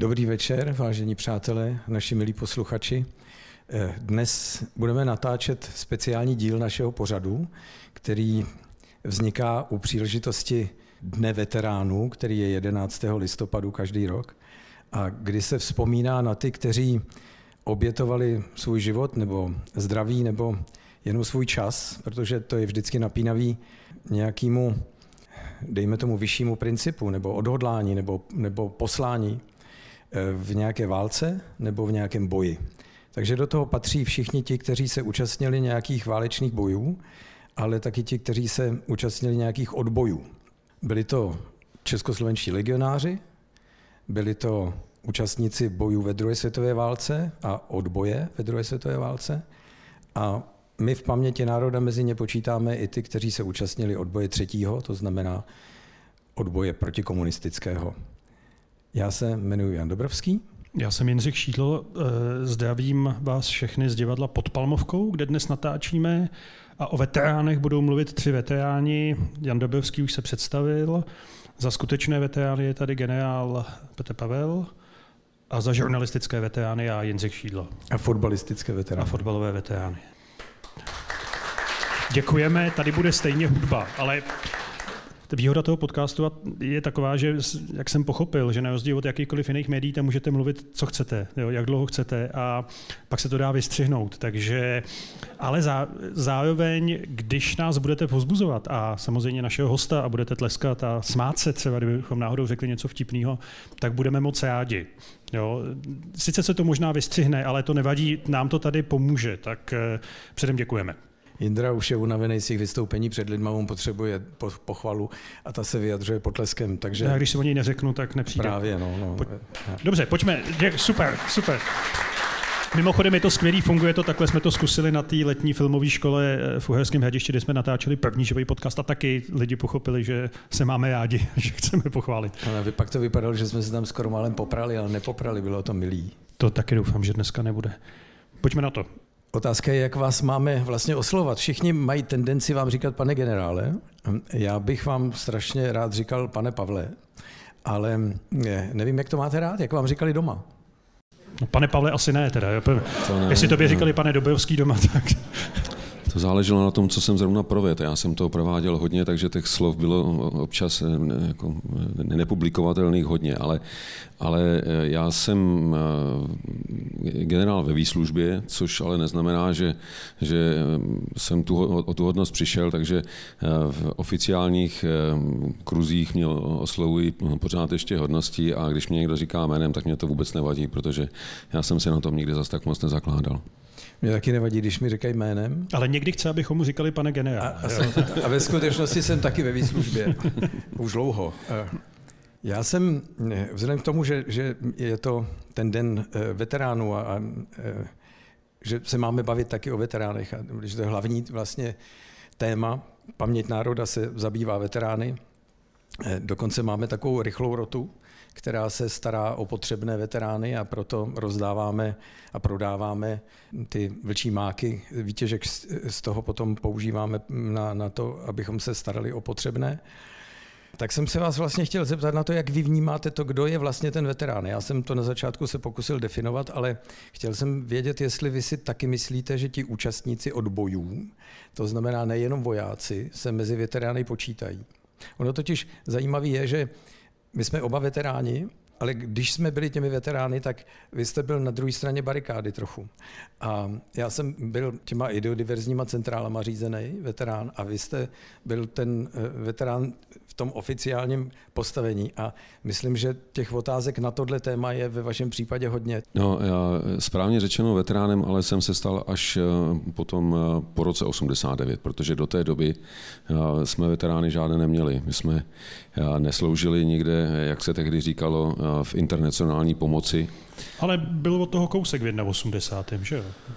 Dobrý večer, vážení přátelé, naši milí posluchači. Dnes budeme natáčet speciální díl našeho pořadu, který vzniká u příležitosti Dne veteránů, který je 11. listopadu každý rok, a kdy se vzpomíná na ty, kteří obětovali svůj život nebo zdraví nebo jenom svůj čas, protože to je vždycky napínavý nějakému, dejme tomu, vyššímu principu nebo odhodlání nebo poslání v nějaké válce nebo v nějakém boji. Takže do toho patří všichni ti, kteří se účastnili nějakých válečných bojů, ale taky ti, kteří se účastnili nějakých odbojů. Byli to českoslovenští legionáři, byli to účastníci bojů ve druhé světové válce a odboje ve druhé světové válce. A my v paměti národa mezi ně počítáme i ty, kteří se účastnili odboje třetího, to znamená odboje protikomunistického. Já se jmenuji Jan Dobrovský. Já jsem Jindřich Šídl, zdravím vás všechny z divadla Pod Palmovkou, kde dnes natáčíme, a o veteránech budou mluvit 3 veteráni. Jan Dobrovský už se představil, za skutečné veterány je tady generál Petr Pavel a za žurnalistické veterány já Jindřich Šídl. A fotbalistické veterány. A fotbalové veterány. Děkujeme, tady bude stejně hudba, ale výhoda toho podcastu je taková, že jak jsem pochopil, že na rozdíl od jakýchkoliv jiných médií tam můžete mluvit, co chcete, jo, jak dlouho chcete, a pak se to dá vystřihnout. Takže, ale zároveň, když nás budete povzbuzovat a samozřejmě našeho hosta a budete tleskat a smát se třeba, kdybychom náhodou řekli něco vtipného, tak budeme moc rádi. Jo. Sice se to možná vystřihne, ale to nevadí, nám to tady pomůže, tak předem děkujeme. Jindra už je unavený z těch vystoupení před lidma, on potřebuje pochvalu a ta se vyjadřuje potleskem, takže... Já když se o něj neřeknu, tak nepřijde. Právě, no. Dobře, pojďme, super. Mimochodem je to skvělý, funguje to, takhle jsme to zkusili na té letní filmové škole v Uherském Hradišti, kde jsme natáčeli první živý podcast a taky lidi pochopili, že se máme rádi, že chceme pochválit. Ale pak to vypadalo, že jsme se tam skoro málem poprali, ale nepoprali, bylo to milý. To taky doufám, že dneska nebude. Pojďme na to. Otázka je, jak vás máme vlastně oslovovat. Všichni mají tendenci vám říkat pane generále. Já bych vám strašně rád říkal pane Pavle, ale nevím, jak to máte rád, jak vám říkali doma. No, pane Pavle asi ne teda. Jestli tobě říkali pane Dobrovský doma, tak... To záleželo na tom, co jsem zrovna provedl. Já jsem toho prováděl hodně, takže těch slov bylo občas jako nepublikovatelných hodně, ale já jsem generál ve výslužbě, což ale neznamená, že jsem o tu hodnost přišel, takže v oficiálních kruzích mě oslovují pořád ještě hodnosti, a když mě někdo říká jménem, tak mě to vůbec nevadí, protože já jsem si na tom nikdy zas tak moc nezakládal. Mě taky nevadí, když mi říkají jménem. Ale někdy chce, abychom mu říkali pane generál. A ve skutečnosti jsem taky ve výslužbě. Už dlouho. Já jsem, vzhledem k tomu, že je to ten den veteránů a že se máme bavit taky o veteránech, a že to je hlavní vlastně téma, paměť národa se zabývá veterány. Dokonce máme takovou rychlou rotu, která se stará o potřebné veterány, a proto rozdáváme a prodáváme ty vlčí máky. Výtěžek z toho potom používáme na to, abychom se starali o potřebné. Tak jsem se vás vlastně chtěl zeptat na to, jak vy vnímáte to, kdo je vlastně ten veterán. Já jsem to na začátku se pokusil definovat, ale chtěl jsem vědět, jestli vy si taky myslíte, že ti účastníci odbojů, to znamená nejenom vojáci, se mezi veterány počítají. Ono totiž zajímavé je, že my jsme oba veteráni, ale když jsme byli těmi veterány, tak vy jste byl na druhé straně barikády trochu. A já jsem byl těma ideodiverzníma centrálama řízený veterán a vy jste byl ten veterán v tom oficiálním postavení. A myslím, že těch otázek na tohle téma je ve vašem případě hodně. No, já správně řečeno veteránem, ale jsem se stal až potom po roce 89, protože do té doby jsme veterány žádné neměli. My jsme nesloužili nikde, jak se tehdy říkalo, v internacionální pomoci. Ale byl od toho kousek v 81., že jo?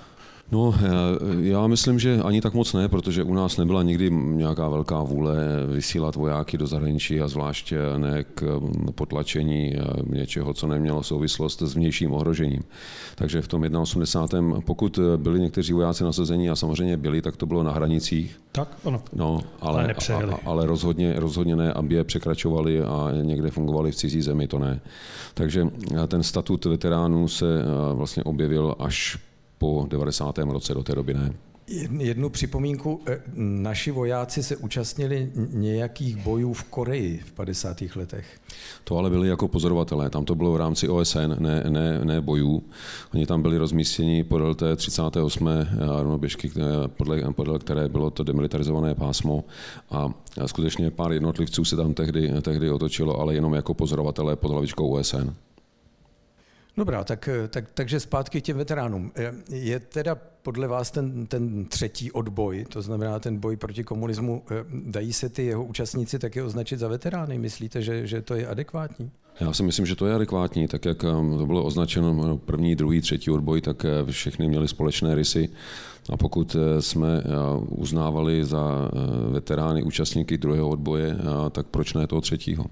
No, já myslím, že ani tak moc ne, protože u nás nebyla nikdy nějaká velká vůle vysílat vojáky do zahraničí a zvláště ne k potlačení něčeho, co nemělo souvislost s vnějším ohrožením. Takže v tom 81. pokud byli někteří vojáci nasazení a samozřejmě byli, tak to bylo na hranicích. Tak, ano. No, ale rozhodně ne, aby je překračovali a někde fungovali v cizí zemi, to ne. Takže ten statut veteránů se vlastně objevil až po 90. roce, do té doby ne. Jednu připomínku. Naši vojáci se účastnili nějakých bojů v Koreji v 50. letech. To ale byli jako pozorovatelé. Tam to bylo v rámci OSN, ne bojů. Oni tam byli rozmístěni podél té 38. rovnoběžky, podle které bylo to demilitarizované pásmo. A skutečně pár jednotlivců se tam tehdy otočilo, ale jenom jako pozorovatelé pod hlavičkou OSN. Dobrá, takže zpátky k těm veteránům. Je teda podle vás ten třetí odboj, to znamená ten boj proti komunismu, dají se ty jeho účastníci taky označit za veterány? Myslíte, že to je adekvátní? Já si myslím, že to je adekvátní. Tak jak to bylo označeno první, druhý, třetí odboj, tak všechny měly společné rysy. A pokud jsme uznávali za veterány účastníky druhého odboje, tak proč ne toho třetího?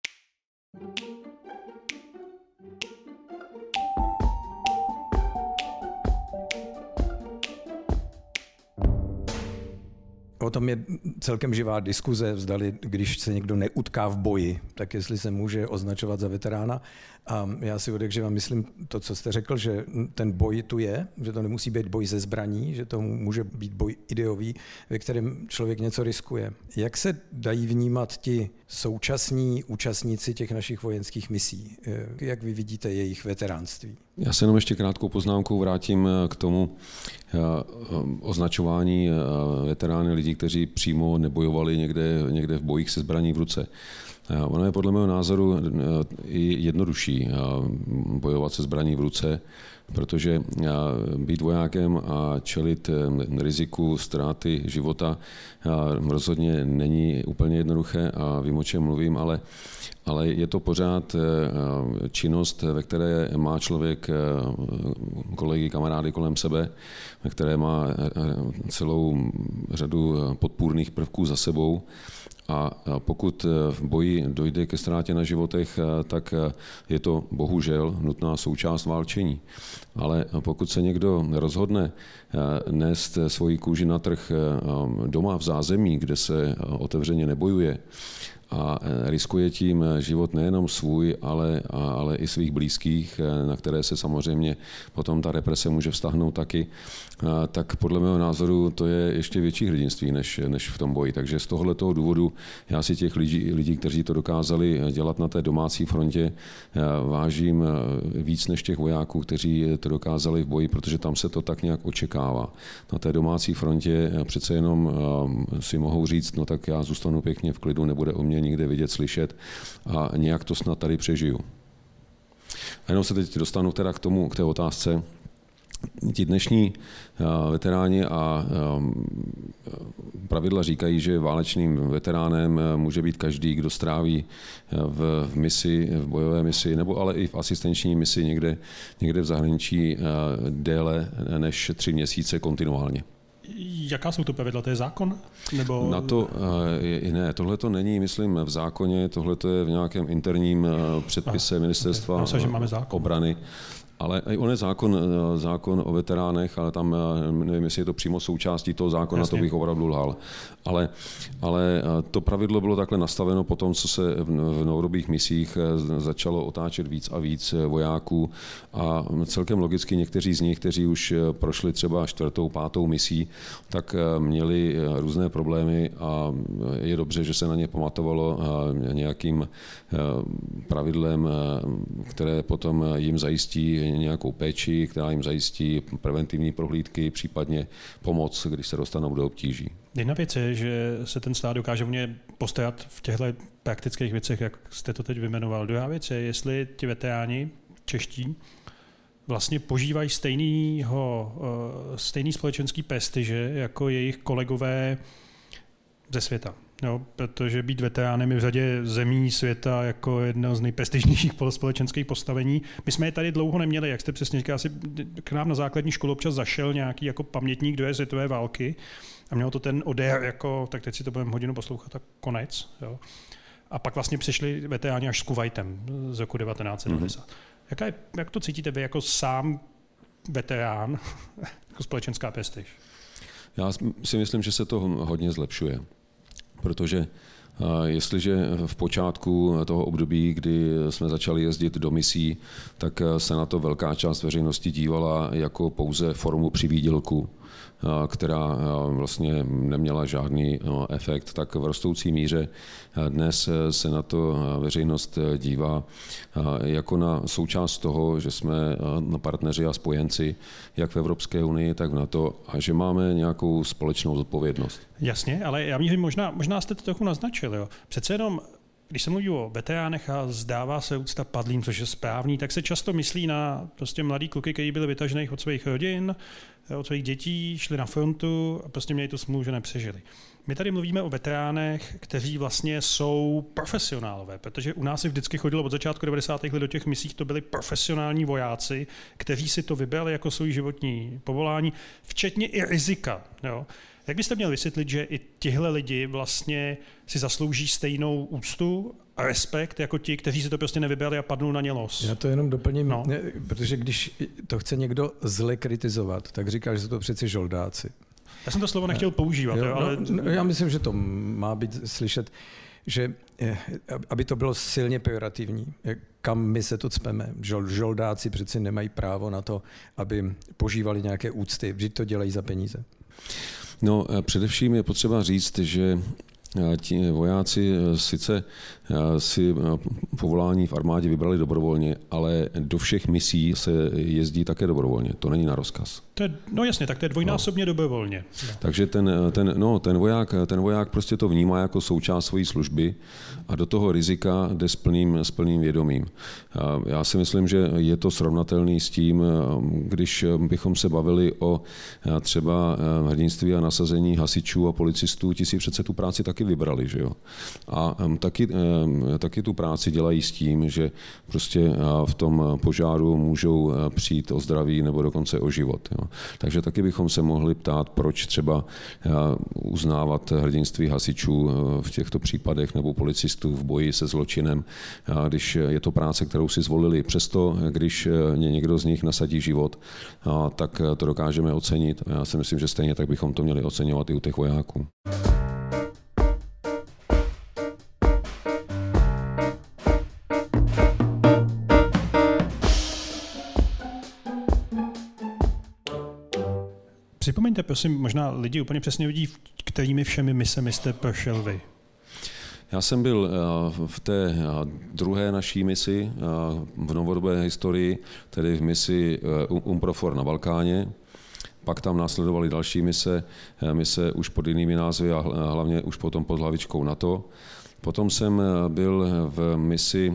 O tom je celkem živá diskuze, zdali, když se někdo neutká v boji, tak jestli se může označovat za veterána. A já si odekřiva myslím to, co jste řekl, že ten boj tu je, že to nemusí být boj ze zbraní, že to může být boj ideový, ve kterém člověk něco riskuje. Jak se dají vnímat ti současní účastníci těch našich vojenských misí? Jak vy vidíte jejich veteránství? Já se jenom ještě krátkou poznámkou vrátím k tomu označování veterány lidí, kteří přímo nebojovali někde v bojích se zbraní v ruce. Ono je podle mého názoru i jednodušší bojovat se zbraní v ruce, protože být vojákem a čelit riziku ztráty života rozhodně není úplně jednoduché a vím, o čem mluvím, ale je to pořád činnost, ve které má člověk kolegy, kamarády kolem sebe, ve které má celou řadu podpůrných prvků za sebou. A pokud v boji dojde ke ztrátě na životech, tak je to bohužel nutná součást válčení. Ale pokud se někdo rozhodne nést svoji kůži na trh doma v zázemí, kde se otevřeně nebojuje, a riskuje tím život nejenom svůj, ale i svých blízkých, na které se samozřejmě potom ta represe může vztahnout taky, tak podle mého názoru to je ještě větší hrdinství než v tom boji. Takže z tohoto důvodu já si těch lidí, kteří to dokázali dělat na té domácí frontě, vážím víc než těch vojáků, kteří to dokázali v boji, protože tam se to tak nějak očekává. Na té domácí frontě přece jenom si mohou říct, no tak já zůstanu pěkně v klidu, nebude o mě nikde vidět, slyšet a nějak to snad tady přežiju. A jenom se teď dostanu teda k té otázce. Ti dnešní veteráni a pravidla říkají, že válečným veteránem může být každý, kdo stráví v misi, v bojové misi, nebo ale i v asistenční misi někde v zahraničí déle než 3 měsíce kontinuálně. Jaká jsou to pravidla? To je zákon? Nebo... Na to ne, tohle to není, myslím, v zákoně, tohle to je v nějakém interním předpise ministerstva obrany. Ale on je zákon o veteránech, ale tam nevím, jestli je to přímo součástí toho zákona, jasně. To bych opravdu lhal. Ale to pravidlo bylo takhle nastaveno po tom, co se v novodobých misích začalo otáčet víc a víc vojáků a celkem logicky někteří z nich, kteří už prošli třeba 4., 5. misí, tak měli různé problémy a je dobře, že se na ně pamatovalo nějakým pravidlem, které potom jim zajistí nějakou péči, která jim zajistí preventivní prohlídky, případně pomoc, když se dostanou do obtíží. Jedna věc je, že se ten stát dokáže mě postarat v těchto praktických věcech, jak jste to teď vyjmenoval. Druhá věc je, jestli ti veteráni čeští vlastně požívají stejný společenský prestiže jako jejich kolegové ze světa. Jo, protože být veteránem je v řadě zemí světa jako jedno z nejprestižnějších společenských postavení. My jsme je tady dlouho neměli, jak jste přesně říkal, asi k nám na základní školu občas zašel nějaký jako pamětník druhé světové války a mělo to ten odér jako, tak teď si to budeme hodinu poslouchat, tak konec. Jo. A pak vlastně přišli veteráni až s Kuvajtem z roku 1990. Jak to cítíte vy jako sám veterán, jako společenská prestiž? Já si myslím, že se to hodně zlepšuje, protože jestliže v počátku toho období, kdy jsme začali jezdit do misí, tak se na to velká část veřejnosti dívala jako pouze formu přivýdělku, která vlastně neměla žádný efekt, tak v rostoucí míře dnes se na to veřejnost dívá jako na součást toho, že jsme partneři a spojenci jak v Evropské unii, tak v NATO a že máme nějakou společnou zodpovědnost. Jasně, ale já myslím, možná jste to trochu naznačil. Jo. Přece jenom když se mluví o veteránech a zdává se úcta padlým, což je správný, tak se často myslí na prostě mladý kluky, kteří byli vytažený od svých rodin, od svých dětí, šli na frontu a prostě měli tu smůlu, že nepřežili. My tady mluvíme o veteránech, kteří vlastně jsou profesionálové, protože u nás si vždycky chodilo od začátku 90. let do těch misích, to byli profesionální vojáci, kteří si to vybrali jako svůj životní povolání, včetně i rizika. Jo. Jak byste měl vysvětlit, že i tihle lidi vlastně si zaslouží stejnou úctu a respekt jako ti, kteří si to prostě nevybrali a padnou na ně los? Já to jenom doplním, protože když to chce někdo zle kritizovat, tak říká, že jsou to přeci žoldáci. Já jsem to slovo nechtěl používat. Jo, ale... Já myslím, že to má být slyšet, že aby to bylo silně pejorativní, kam my se tu cpeme. Žoldáci přeci nemají právo na to, aby požívali nějaké úcty, vždyť to dělají za peníze. No, především je potřeba říct, že ti vojáci sice si povolání v armádě vybrali dobrovolně, ale do všech misí se jezdí také dobrovolně. To není na rozkaz. No jasně, tak to je dvojnásobně dobrovolně. Takže ten voják prostě to vnímá jako součást své služby a do toho rizika jde s plným vědomím. Já si myslím, že je to srovnatelný s tím, když bychom se bavili o třeba hrdinství a nasazení hasičů a policistů, ti si přece tu práci taky vybrali, že jo. A taky tu práci dělají s tím, že prostě v tom požáru můžou přijít o zdraví nebo dokonce o život. Jo. Takže taky bychom se mohli ptát, proč třeba uznávat hrdinství hasičů v těchto případech nebo policistů v boji se zločinem, když je to práce, kterou si zvolili. Přesto, když někdo z nich nasadí život, tak to dokážeme ocenit. Já si myslím, že stejně tak bychom to měli oceňovat i u těch vojáků. Připomeňte, prosím, možná lidi úplně přesně vidí, kterými všemi misemi jste prošel vy. Já jsem byl v té druhé naší misi v novodobé historii, tedy v misi UNPROFOR na Balkáně. Pak tam následovaly další mise už pod jinými názvy a hlavně už potom pod hlavičkou NATO. Potom jsem byl v misi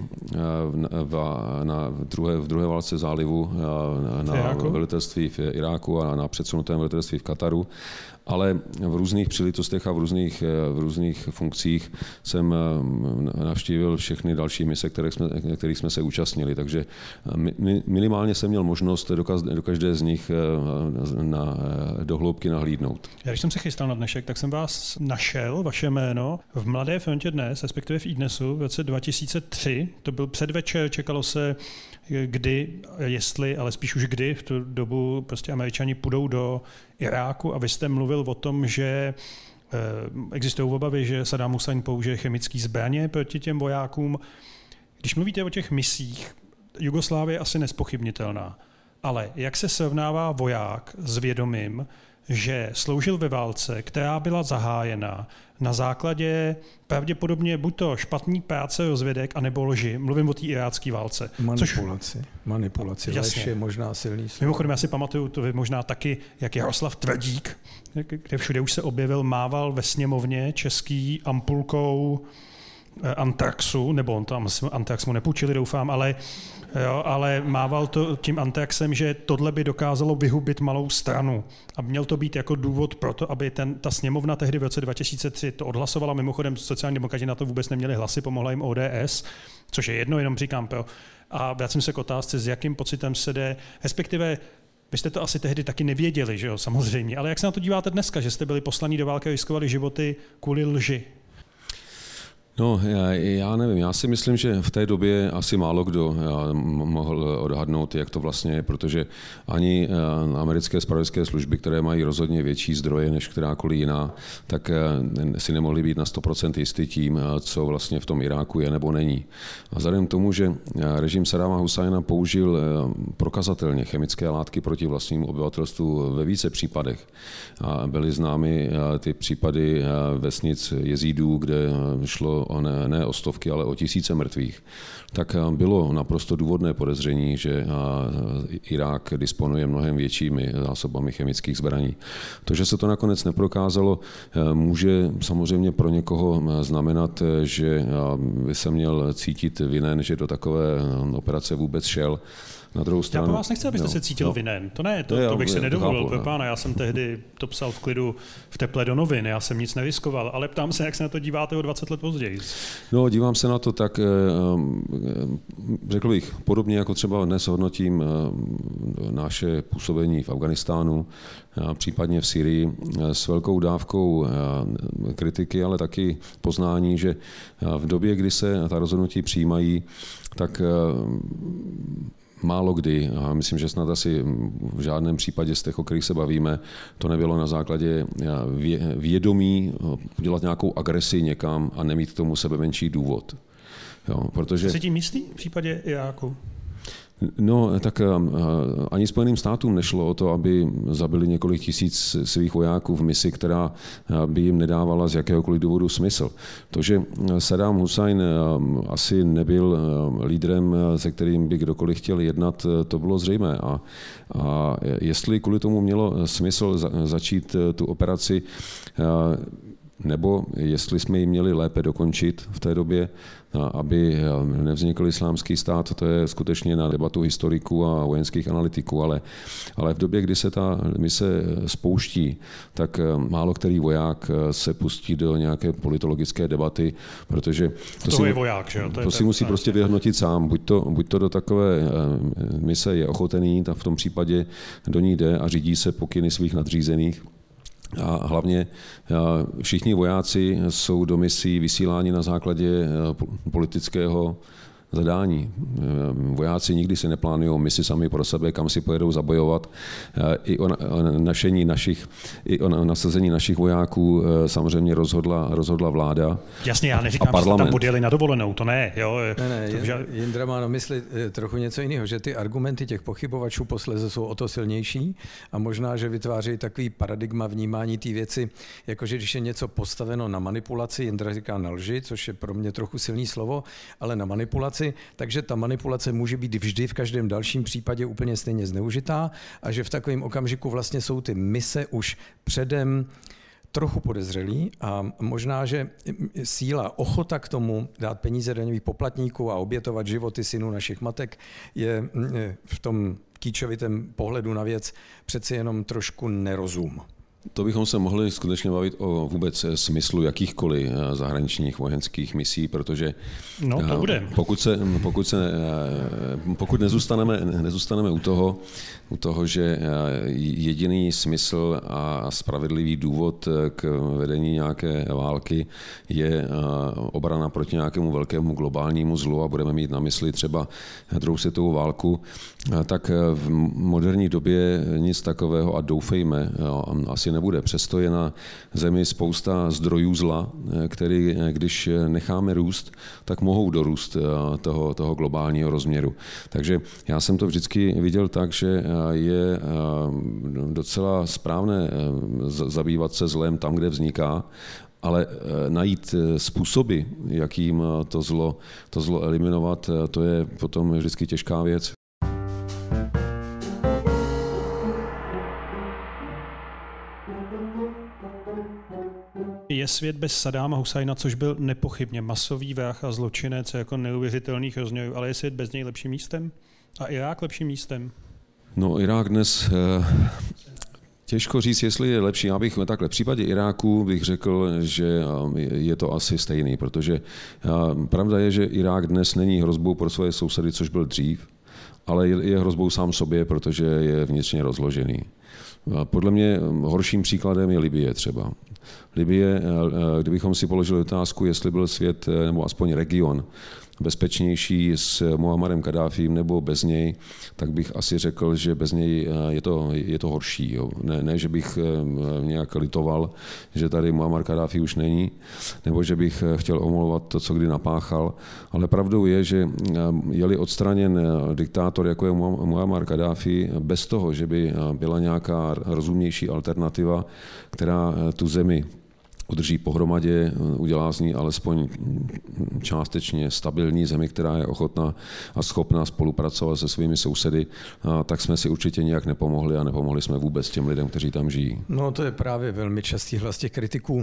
v druhé válce zálivu na velitelství v Iráku a na předsunutém velitelství v Kataru, ale v různých příležitostech a v různých funkcích jsem navštívil všechny další mise, kterých jsme se účastnili, takže minimálně jsem měl možnost do každé z nich do hloubky nahlídnout. Já když jsem se chystal na dnešek, tak jsem vás našel, vaše jméno, v Mladé frontě dnes, respektive v iDnesu v roce 2003. To byl předvečer, čekalo se, kdy, jestli, ale spíš už kdy v tu dobu prostě Američani půjdou do Iráku a vy jste mluvil o tom, že existují obavy, že Saddam Hussein použije chemické zbraně proti těm vojákům. Když mluvíte o těch misích, Jugoslávie je asi nezpochybnitelná, ale jak se srovnává voják s vědomím, že sloužil ve válce, která byla zahájena na základě pravděpodobně buď to špatný práce rozvědek, anebo lži. Mluvím o té irácké válce. Manipulaci. Lež je možná silný slovo. Mimochodem, já si pamatuju, to vy možná taky, jak Jaroslav Tvrdík, kde všude už se objevil, mával ve sněmovně český ampulkou antraxu, nebo on tam antrax mu nepůjčili, doufám, ale mával to tím antraxem, že tohle by dokázalo vyhubit malou stranu. A měl to být jako důvod pro to, aby ta sněmovna tehdy v roce 2003 to odhlasovala. Mimochodem sociální demokrati na to vůbec neměli hlasy, pomohla jim ODS, což je jedno, jenom říkám pro. A vracím se k otázce, s jakým pocitem se jde, respektive vy jste to asi tehdy taky nevěděli, že jo, samozřejmě, ale jak se na to díváte dneska, že jste byli poslaní do války a riskovali životy kvůli lži? No, já nevím, já si myslím, že v té době asi málo kdo mohl odhadnout, jak to vlastně je, protože ani americké zpravodajské služby, které mají rozhodně větší zdroje než kterákoliv jiná, tak si nemohli být na 100% jistý tím, co vlastně v tom Iráku je nebo není. A vzhledem k tomu, že režim Saddáma Husajna použil prokazatelně chemické látky proti vlastnímu obyvatelstvu ve více případech, a byly známy ty případy vesnic jezídů, kde šlo ne o stovky, ale o tisíce mrtvých, tak bylo naprosto důvodné podezření, že Irák disponuje mnohem většími zásobami chemických zbraní. To, že se to nakonec neprokázalo, může samozřejmě pro někoho znamenat, že by se měl cítit vinen, že do takové operace vůbec šel. Na druhou stranu, já po vás nechci, abyste se cítil vinen. To bych si nedovolil. Pána, já jsem tehdy to psal v klidu v teple do novin, já jsem nic neriskoval, ale ptám se, jak se na to díváte o 20 let později. No, dívám se na to tak, řekl bych, podobně jako třeba dnes hodnotím naše působení v Afghánistánu, případně v Syrii, s velkou dávkou kritiky, ale taky poznání, že v době, kdy se ta rozhodnutí přijímají, tak málo kdy, a myslím, že snad asi v žádném případě z těch, o kterých se bavíme, to nebylo na základě vědomí udělat nějakou agresi někam a nemít k tomu sebe menší důvod. Jo, protože... Jste tím jistý v případě Iráku? No, tak ani Spojeným státům nešlo o to, aby zabili několik tisíc svých vojáků v misi, která by jim nedávala z jakéhokoliv důvodu smysl. To, že Saddam Husajn asi nebyl lídrem, se kterým by kdokoliv chtěl jednat, to bylo zřejmé. A jestli kvůli tomu mělo smysl začít tu operaci, nebo jestli jsme ji měli lépe dokončit v té době, aby nevznikl islámský stát, to je skutečně na debatu historiků a vojenských analytiků, ale v době, kdy se ta mise spouští, tak málo který voják se pustí do nějaké politologické debaty, protože to si musí prostě vyhodnotit sám. Buď to do takové mise je ochotený, tak v tom případě do ní jde a řídí se pokyny svých nadřízených. A hlavně všichni vojáci jsou do misí vysíláni na základě politického zadání. Vojáci nikdy si neplánují misi sami pro sebe, kam si pojedou zabojovat. I o nasazení našich vojáků samozřejmě rozhodla vláda. Jasně, já neříkám, že jste tam odjeli na dovolenou, to ne. Jo. Ne, Jindra má na mysli trochu něco jiného, že ty argumenty těch pochybovačů posléze jsou o to silnější a možná, že vytváří takový paradigma vnímání té věci, jakože když je něco postaveno na manipulaci, Jindra říká na lži, což je pro mě trochu silný slovo, ale na manipulaci, takže ta manipulace může být vždy v každém dalším případě úplně stejně zneužitá a že v takovém okamžiku vlastně jsou ty mise už předem trochu podezřelý a možná, že síla, ochota k tomu dát peníze daňových poplatníků a obětovat životy synů našich matek je v tom kýčovitém pohledu na věc přeci jenom trošku nerozum. To bychom se mohli skutečně bavit o vůbec smyslu jakýchkoliv zahraničních vojenských misí, protože pokud nezůstaneme u toho, že jediný smysl a spravedlivý důvod k vedení nějaké války je obrana proti nějakému velkému globálnímu zlu a budeme mít na mysli třeba druhou světovou válku, tak v moderní době nic takového a doufejme asi nebude. Přesto je na Zemi spousta zdrojů zla, který, když necháme růst, tak mohou dorůst toho globálního rozměru. Takže já jsem to vždycky viděl tak, že je docela správné zabývat se zlem tam, kde vzniká, ale najít způsoby, jakým to zlo eliminovat, to je potom vždycky těžká věc. Je svět bez Saddáma Husajna, což byl nepochybně masový vrah a zločinec jako neuvěřitelných rozměrů, ale je svět bez něj lepším místem? A Irák lepším místem? No, Irák dnes... Těžko říct, jestli je lepší. Já bych takhle v případě Iráku bych řekl, že je to asi stejný, protože pravda je, že Irák dnes není hrozbou pro svoje sousedy, což byl dřív, ale je hrozbou sám sobě, protože je vnitřně rozložený. Podle mě horším příkladem je Libye třeba. Libye, kdybychom si položili otázku, jestli byl svět, nebo aspoň region, bezpečnější s Muammarem Kaddáfím nebo bez něj, tak bych asi řekl, že bez něj je to horší. Jo. Ne, že bych nějak litoval, že tady Muammar Kaddáfí už není, nebo že bych chtěl omlouvat to, co kdy napáchal, ale pravdou je, že je-li odstraněn diktátor, jako je Muammar Kaddáfí, bez toho, že by byla nějaká rozumnější alternativa, která tu zemi udrží pohromadě, udělá z ní alespoň částečně stabilní zemi, která je ochotná a schopná spolupracovat se svými sousedy, tak jsme si určitě nějak nepomohli a nepomohli jsme vůbec těm lidem, kteří tam žijí. No to je právě velmi častý hlas těch kritiků.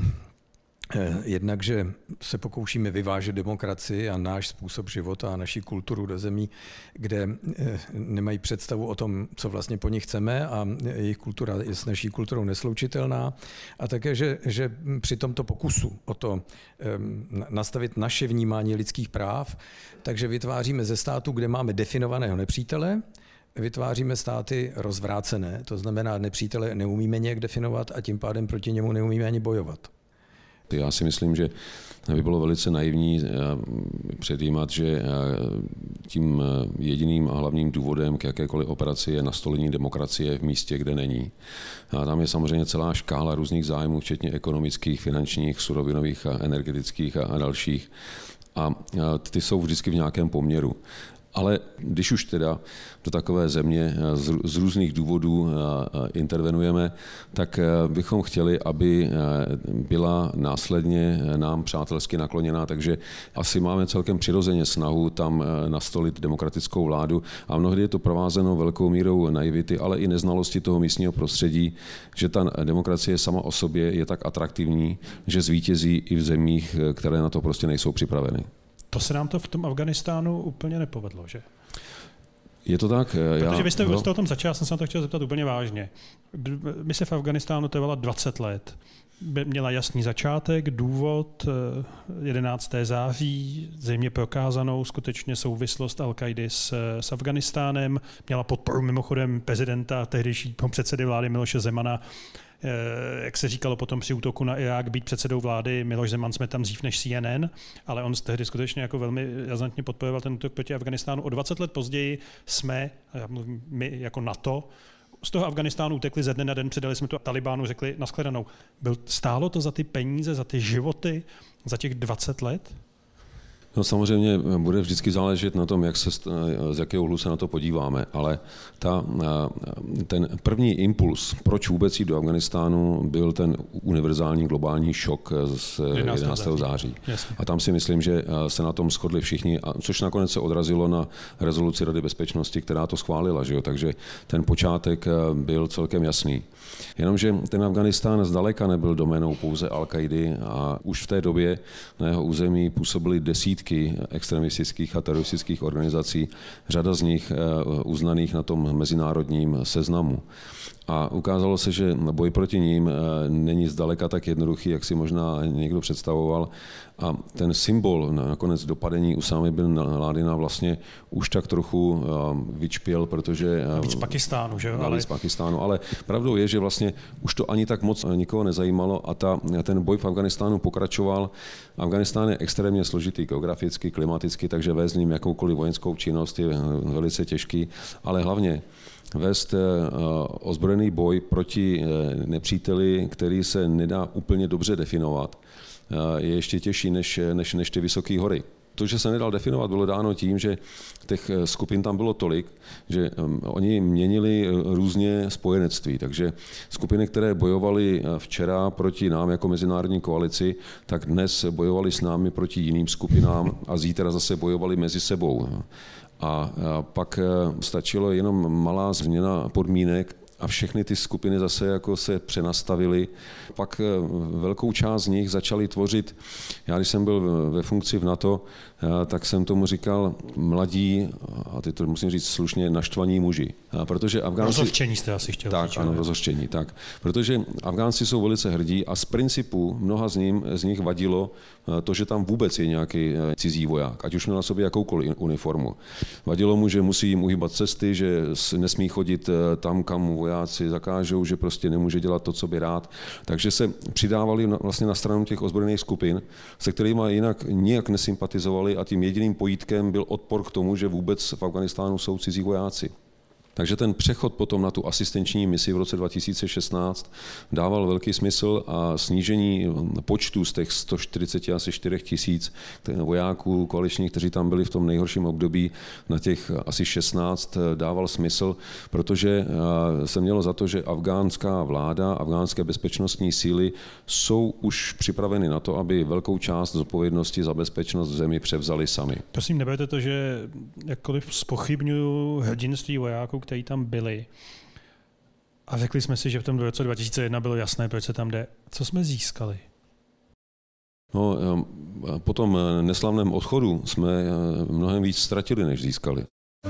Jednak, že se pokoušíme vyvážet demokracii a náš způsob života a naši kulturu do zemí, kde nemají představu o tom, co vlastně po nich chceme a jejich kultura je s naší kulturou neslučitelná. A také, že při tomto pokusu o to nastavit naše vnímání lidských práv, takže vytváříme ze státu, kde máme definovaného nepřítele, vytváříme státy rozvrácené, to znamená, nepřítele neumíme nějak definovat a tím pádem proti němu neumíme ani bojovat. Já si myslím, že by bylo velice naivní předjímat, že tím jediným a hlavním důvodem k jakékoliv operaci je nastolení demokracie v místě, kde není. A tam je samozřejmě celá škála různých zájmů, včetně ekonomických, finančních, surovinových, energetických a dalších. A ty jsou vždycky v nějakém poměru. Ale když už teda do takové země z různých důvodů intervenujeme, tak bychom chtěli, aby byla následně nám přátelsky nakloněná, takže asi máme celkem přirozeně snahu tam nastolit demokratickou vládu a mnohdy je to provázeno velkou mírou naivity, ale i neznalosti toho místního prostředí, že ta demokracie sama o sobě je tak atraktivní, že zvítězí i v zemích, které na to prostě nejsou připraveny. To se nám to v tom Afghánistánu úplně nepovedlo, že? Je to tak? Protože vy jste o tom začal, já jsem se na to chtěl zeptat úplně vážně. Mise v Afghánistánu trvala 20 let. Měla jasný začátek, důvod, 11. září, zřejmě prokázanou skutečně souvislost Al-Kaidy s Afghánistánem. Měla podporu mimochodem prezidenta, tehdejšího předsedy vlády Miloše Zemana. Jak se říkalo potom při útoku na Irák, být předsedou vlády Miloš Zeman jsme tam dřív než CNN, ale on tehdy skutečně jako velmi razantně podporoval ten útok proti Afghánistánu. O 20 let později jsme, my jako NATO, z toho Afghánistánu utekli ze dne na den, předali jsme to Talibánu, řekli nashledanou. Stálo to za ty peníze, za ty životy, za těch 20 let? No samozřejmě bude vždycky záležet na tom, z jakého úhlu se na to podíváme, ale ten první impuls, proč vůbec jít do Afghánistánu, byl ten univerzální globální šok z 11. září. A tam si myslím, že se na tom shodli všichni, což nakonec se odrazilo na rezoluci Rady bezpečnosti, která to schválila. Že jo? Takže ten počátek byl celkem jasný. Jenomže ten Afghánistán zdaleka nebyl doménou pouze Al-Kaidy a už v té době na jeho území působily desítky extremistických a teroristických organizací, řada z nich uznaných na tom mezinárodním seznamu. A ukázalo se, že boj proti ním není zdaleka tak jednoduchý, jak si možná někdo představoval. A ten symbol nakonec dopadení Usámy bin Ládina vlastně už tak trochu vyčpěl, protože... Víc z Pakistánu, že jo? Víc z Pakistánu, ale pravdou je, že vlastně už to ani tak moc nikoho nezajímalo a ten boj v Afghánistánu pokračoval. Afghánistán je extrémně složitý geograficky, klimaticky, takže vést ním jakoukoliv vojenskou činnost je velice těžký, ale hlavně vést ozbrojený boj proti nepříteli, který se nedá úplně dobře definovat, je ještě těžší než ty vysoké hory. To, že se nedal definovat, bylo dáno tím, že těch skupin tam bylo tolik, že oni měnili různě spojenectví. Takže skupiny, které bojovaly včera proti nám jako mezinárodní koalici, tak dnes bojovali s námi proti jiným skupinám a zítra zase bojovali mezi sebou. A pak stačilo jenom malá změna podmínek a všechny ty skupiny zase jako se přenastavily. Pak velkou část z nich začaly tvořit, já když jsem byl ve funkci v NATO, tak jsem tomu říkal mladí, a teď to musím říct slušně, naštvaní muži. Protože Afgánci... Rozhořčení jste asi chtěl. Tak, ano, rozhořčení, tak. Protože Afgánci jsou velice hrdí a z principu mnoha z nich vadilo to, že tam vůbec je nějaký cizí voják, ať už měl na sobě jakoukoliv uniformu. Vadilo mu, že musí jim uhýbat cesty, že nesmí chodit tam, kam mu vojáci zakážou, že prostě nemůže dělat to, co by rád. Takže se přidávali vlastně na stranu těch ozbrojených skupin, se kterými jinak nijak nesympatizovali a tím jediným pojítkem byl odpor k tomu, že vůbec v Afghánistánu jsou cizí vojáci. Takže ten přechod potom na tu asistenční misi v roce 2016 dával velký smysl a snížení počtu z těch 144 000 vojáků koaličních, kteří tam byli v tom nejhorším období, na těch asi 16 dával smysl, protože se mělo za to, že afgánská vláda, afgánské bezpečnostní síly jsou už připraveny na to, aby velkou část zodpovědnosti za bezpečnost v zemi převzali sami. Prosím, nebojte to, že jakkoliv zpochybňuju hrdinství vojáků, kteří tam byli. A řekli jsme si, že v tom roce 2001 bylo jasné, proč se tam jde. Co jsme získali? No, po tom neslavném odchodu jsme mnohem víc ztratili, než získali.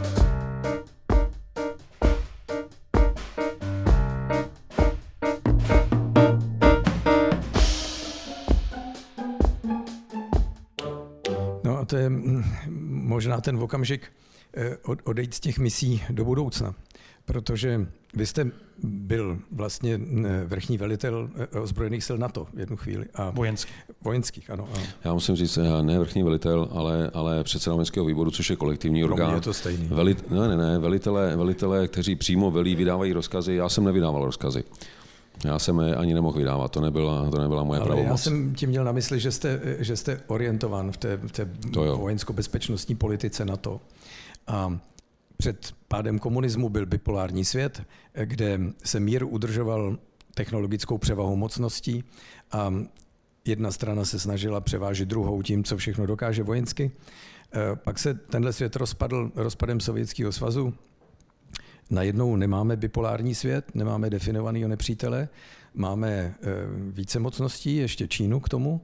No a to je možná ten okamžik odejít z těch misí do budoucna, protože vy jste byl vlastně vrchní velitel ozbrojených sil NATO v jednu chvíli. A vojenských, ano. Já musím říct, ne vrchní velitel, ale předseda vojenského výboru, což je kolektivní orgán. Pro mě je to stejný. Velitelé, kteří přímo velí, vydávají rozkazy. Já jsem nevydával rozkazy. Já jsem je ani nemohl vydávat, to nebyla moje pravomoc. Já jsem tím měl na mysli, že jste orientovan v té vojensko-bezpečnostní politice NATO. A před pádem komunismu byl bipolární svět, kde se mír udržoval technologickou převahou mocností a jedna strana se snažila převážit druhou tím, co všechno dokáže vojensky. Pak se tenhle svět rozpadl rozpadem Sovětského svazu. Najednou nemáme bipolární svět, nemáme definovaného nepřítele, máme více mocností, ještě Čínu k tomu.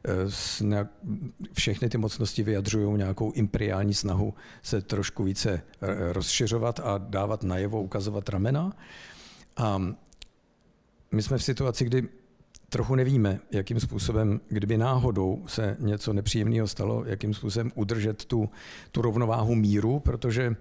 Všechny ty mocnosti vyjadřují nějakou imperiální snahu se trošku více rozšiřovat a dávat najevo, ukazovat ramena. A my jsme v situaci, kdy trochu nevíme, jakým způsobem, kdyby náhodou se něco nepříjemného stalo, jakým způsobem udržet tu rovnováhu míru, protože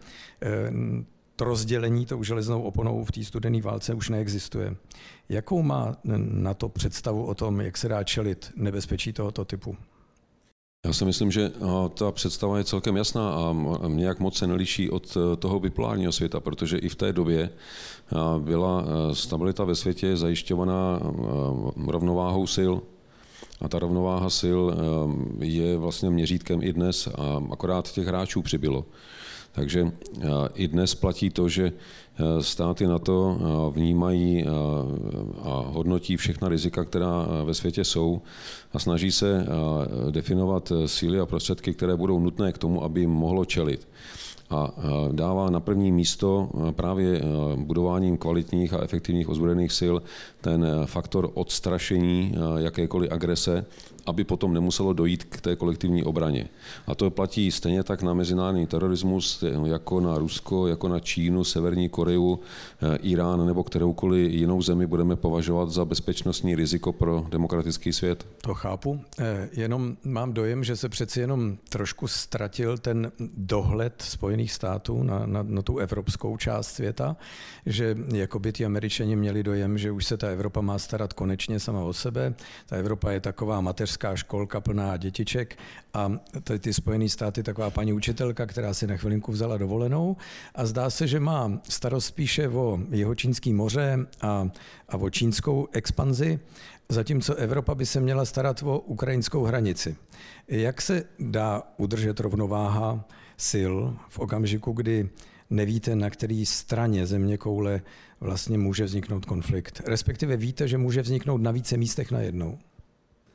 to rozdělení tou železnou oponou v té studené válce už neexistuje. Jakou má NATO představu o tom, jak se dá čelit nebezpečí tohoto typu? Já si myslím, že ta představa je celkem jasná a nějak moc se neliší od toho bipolárního světa, protože i v té době byla stabilita ve světě zajišťovaná rovnováhou sil. A ta rovnováha sil je vlastně měřítkem i dnes a akorát těch hráčů přibylo. Takže i dnes platí to, že státy NATO vnímají a hodnotí všechna rizika, která ve světě jsou a snaží se definovat síly a prostředky, které budou nutné k tomu, aby jim mohlo čelit. A dává na první místo právě budováním kvalitních a efektivních ozbrojených sil ten faktor odstrašení jakékoliv agrese, aby potom nemuselo dojít k té kolektivní obraně. A to platí stejně tak na mezinárodní terorismus, jako na Rusko, jako na Čínu, Severní Koreu, Irán nebo kteroukoliv jinou zemi budeme považovat za bezpečnostní riziko pro demokratický svět. To chápu. Jenom mám dojem, že se přeci jenom trošku ztratil ten dohled Spojených států na tu evropskou část světa, že jako by ti Američani měli dojem, že už se ta Evropa má starat konečně sama o sebe. Ta Evropa je taková mateřská školka plná dětiček a ty Spojené státy taková paní učitelka, která si na chvilinku vzala dovolenou a zdá se, že má starost spíše o Jihočínské moře a o čínskou expanzi, zatímco Evropa by se měla starat o ukrajinskou hranici. Jak se dá udržet rovnováha sil v okamžiku, kdy nevíte, na které straně zeměkoule vlastně může vzniknout konflikt? Respektive víte, že může vzniknout na více místech najednou?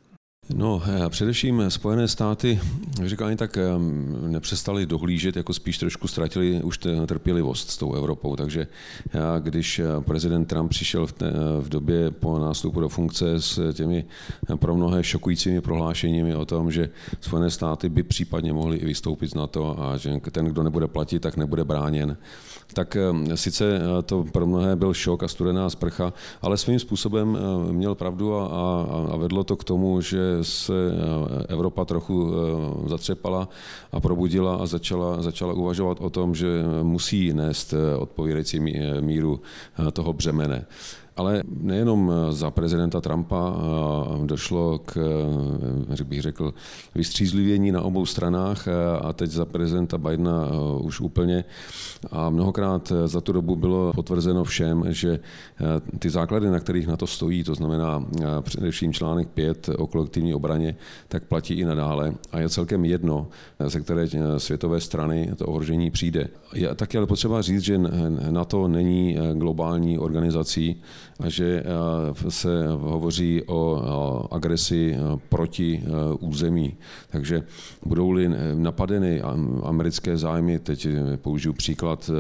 No, především Spojené státy, říkám, tak nepřestali dohlížet, jako spíš trošku ztratili už trpělivost s tou Evropou. Takže když prezident Trump přišel v době po nástupu do funkce s těmi pro mnohé šokujícími prohlášeními o tom, že Spojené státy by případně mohly i vystoupit z NATO a že ten, kdo nebude platit, tak nebude bráněn, tak sice to pro mnohé byl šok a studená sprcha, ale svým způsobem měl pravdu a vedlo to k tomu, že se Evropa trochu zatřepala a probudila a začala uvažovat o tom, že musí nést odpovídající míru toho břemene. Ale nejenom za prezidenta Trumpa došlo k, bych řekl, vystřízlivění na obou stranách a teď za prezidenta Bidena už úplně. A mnohokrát za tu dobu bylo potvrzeno všem, že ty základy, na kterých na to stojí, to znamená především článek 5 o kolektivní obraně, tak platí i nadále. A je celkem jedno, ze které světové strany to ohrožení přijde. Je taky ale potřeba říct, že NATO není globální organizací, a že se hovoří o agresi proti území. Takže budou-li napadeny americké zájmy, teď použiju příklad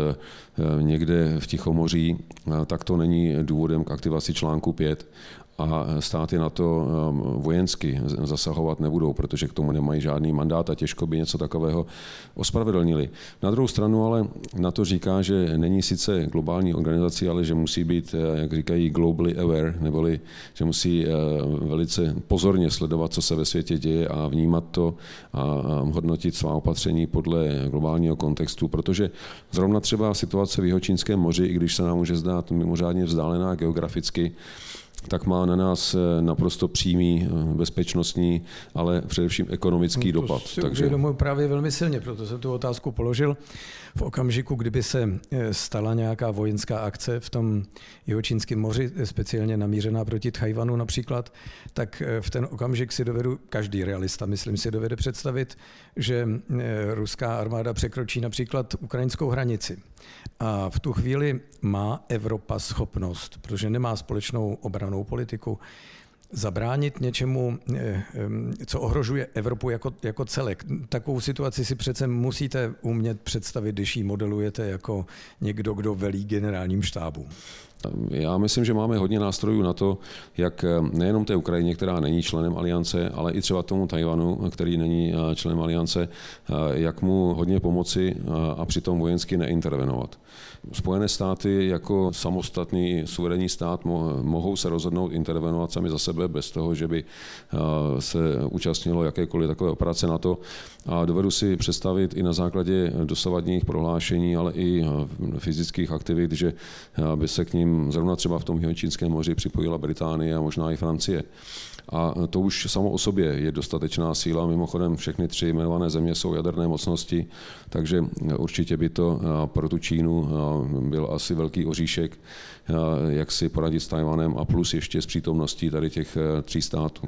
někde v Tichomoří, tak to není důvodem k aktivaci článku 5. A státy na to vojensky zasahovat nebudou, protože k tomu nemají žádný mandát a těžko by něco takového ospravedlnili. Na druhou stranu ale na to říká, že není sice globální organizací, ale že musí být, jak říkají, globally aware, neboli že musí velice pozorně sledovat, co se ve světě děje a vnímat to a hodnotit svá opatření podle globálního kontextu, protože zrovna třeba situace v Jihočínském moři, i když se nám může zdát mimořádně vzdálená geograficky, tak má na nás naprosto přímý, bezpečnostní, ale především ekonomický dopad. To si uvědomuji právě velmi silně, proto jsem tu otázku položil. V okamžiku, kdyby se stala nějaká vojenská akce v tom Jihočínském moři, speciálně namířená proti Tchaj-wanu například, tak v ten okamžik si dovedu, každý realista, myslím, si dovede představit, že ruská armáda překročí například ukrajinskou hranici. A v tu chvíli má Evropa schopnost, protože nemá společnou obrannou politiku, zabránit něčemu, co ohrožuje Evropu jako celek. Takovou situaci si přece musíte umět představit, když ji modelujete jako někdo, kdo velí generálním štábům. Já myslím, že máme hodně nástrojů na to, jak nejenom té Ukrajině, která není členem aliance, ale i třeba tomu Tchaj-wanu, který není členem aliance, jak mu hodně pomoci a přitom vojensky neintervenovat. Spojené státy jako samostatný suverénní stát mohou se rozhodnout intervenovat sami za sebe bez toho, že by se účastnilo jakékoliv takové operace NATO. A dovedu si představit i na základě dosavadních prohlášení, ale i fyzických aktivit, že by se k ním zrovna třeba v tom Jihočínském moři připojila Británie a možná i Francie. A to už samo o sobě je dostatečná síla. Mimochodem všechny 3 jmenované země jsou jaderné mocnosti, takže určitě by to pro tu Čínu byl asi velký oříšek, jak si poradit s Tchaj-wanem a plus ještě s přítomností tady těch 3 států.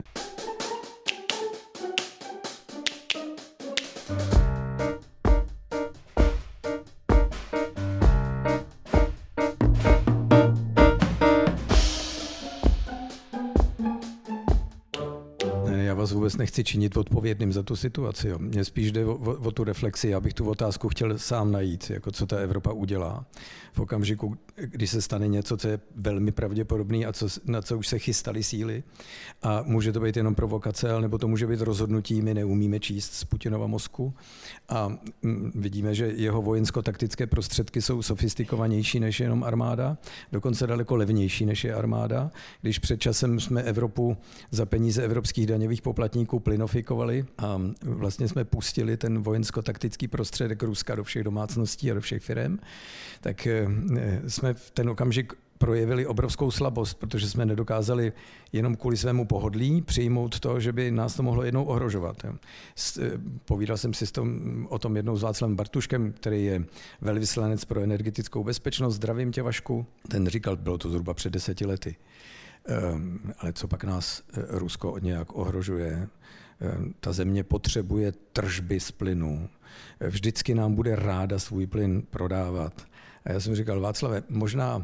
vás vůbec nechci činit odpovědným za tu situaci. Jo. Mně spíš jde o tu reflexi. Já bych tu otázku chtěl sám najít, jako co ta Evropa udělá v okamžiku, když se stane něco, co je velmi pravděpodobné a na co už se chystaly síly. A může to být jenom provokace, ale nebo to může být rozhodnutí, my neumíme číst z Putinova mozku. A vidíme, že jeho vojensko-taktické prostředky jsou sofistikovanější než jenom armáda, dokonce daleko levnější než je armáda. Když před časem jsme Evropu za peníze evropských daňových poplatníků plynofikovali a vlastně jsme pustili ten vojensko-taktický prostředek Ruska do všech domácností a do všech firem, tak jsme v ten okamžik projevili obrovskou slabost, protože jsme nedokázali jenom kvůli svému pohodlí přijmout to, že by nás to mohlo jednou ohrožovat. Povídal jsem si o tom jednou s Václavem Bartuškem, který je velvyslanec pro energetickou bezpečnost. Zdravím tě, Vašku. Ten říkal, bylo to zhruba před 10 lety. Ale co pak nás Rusko nějak ohrožuje? Ta země potřebuje tržby z plynu. Vždycky nám bude ráda svůj plyn prodávat. A já jsem říkal, Václave, možná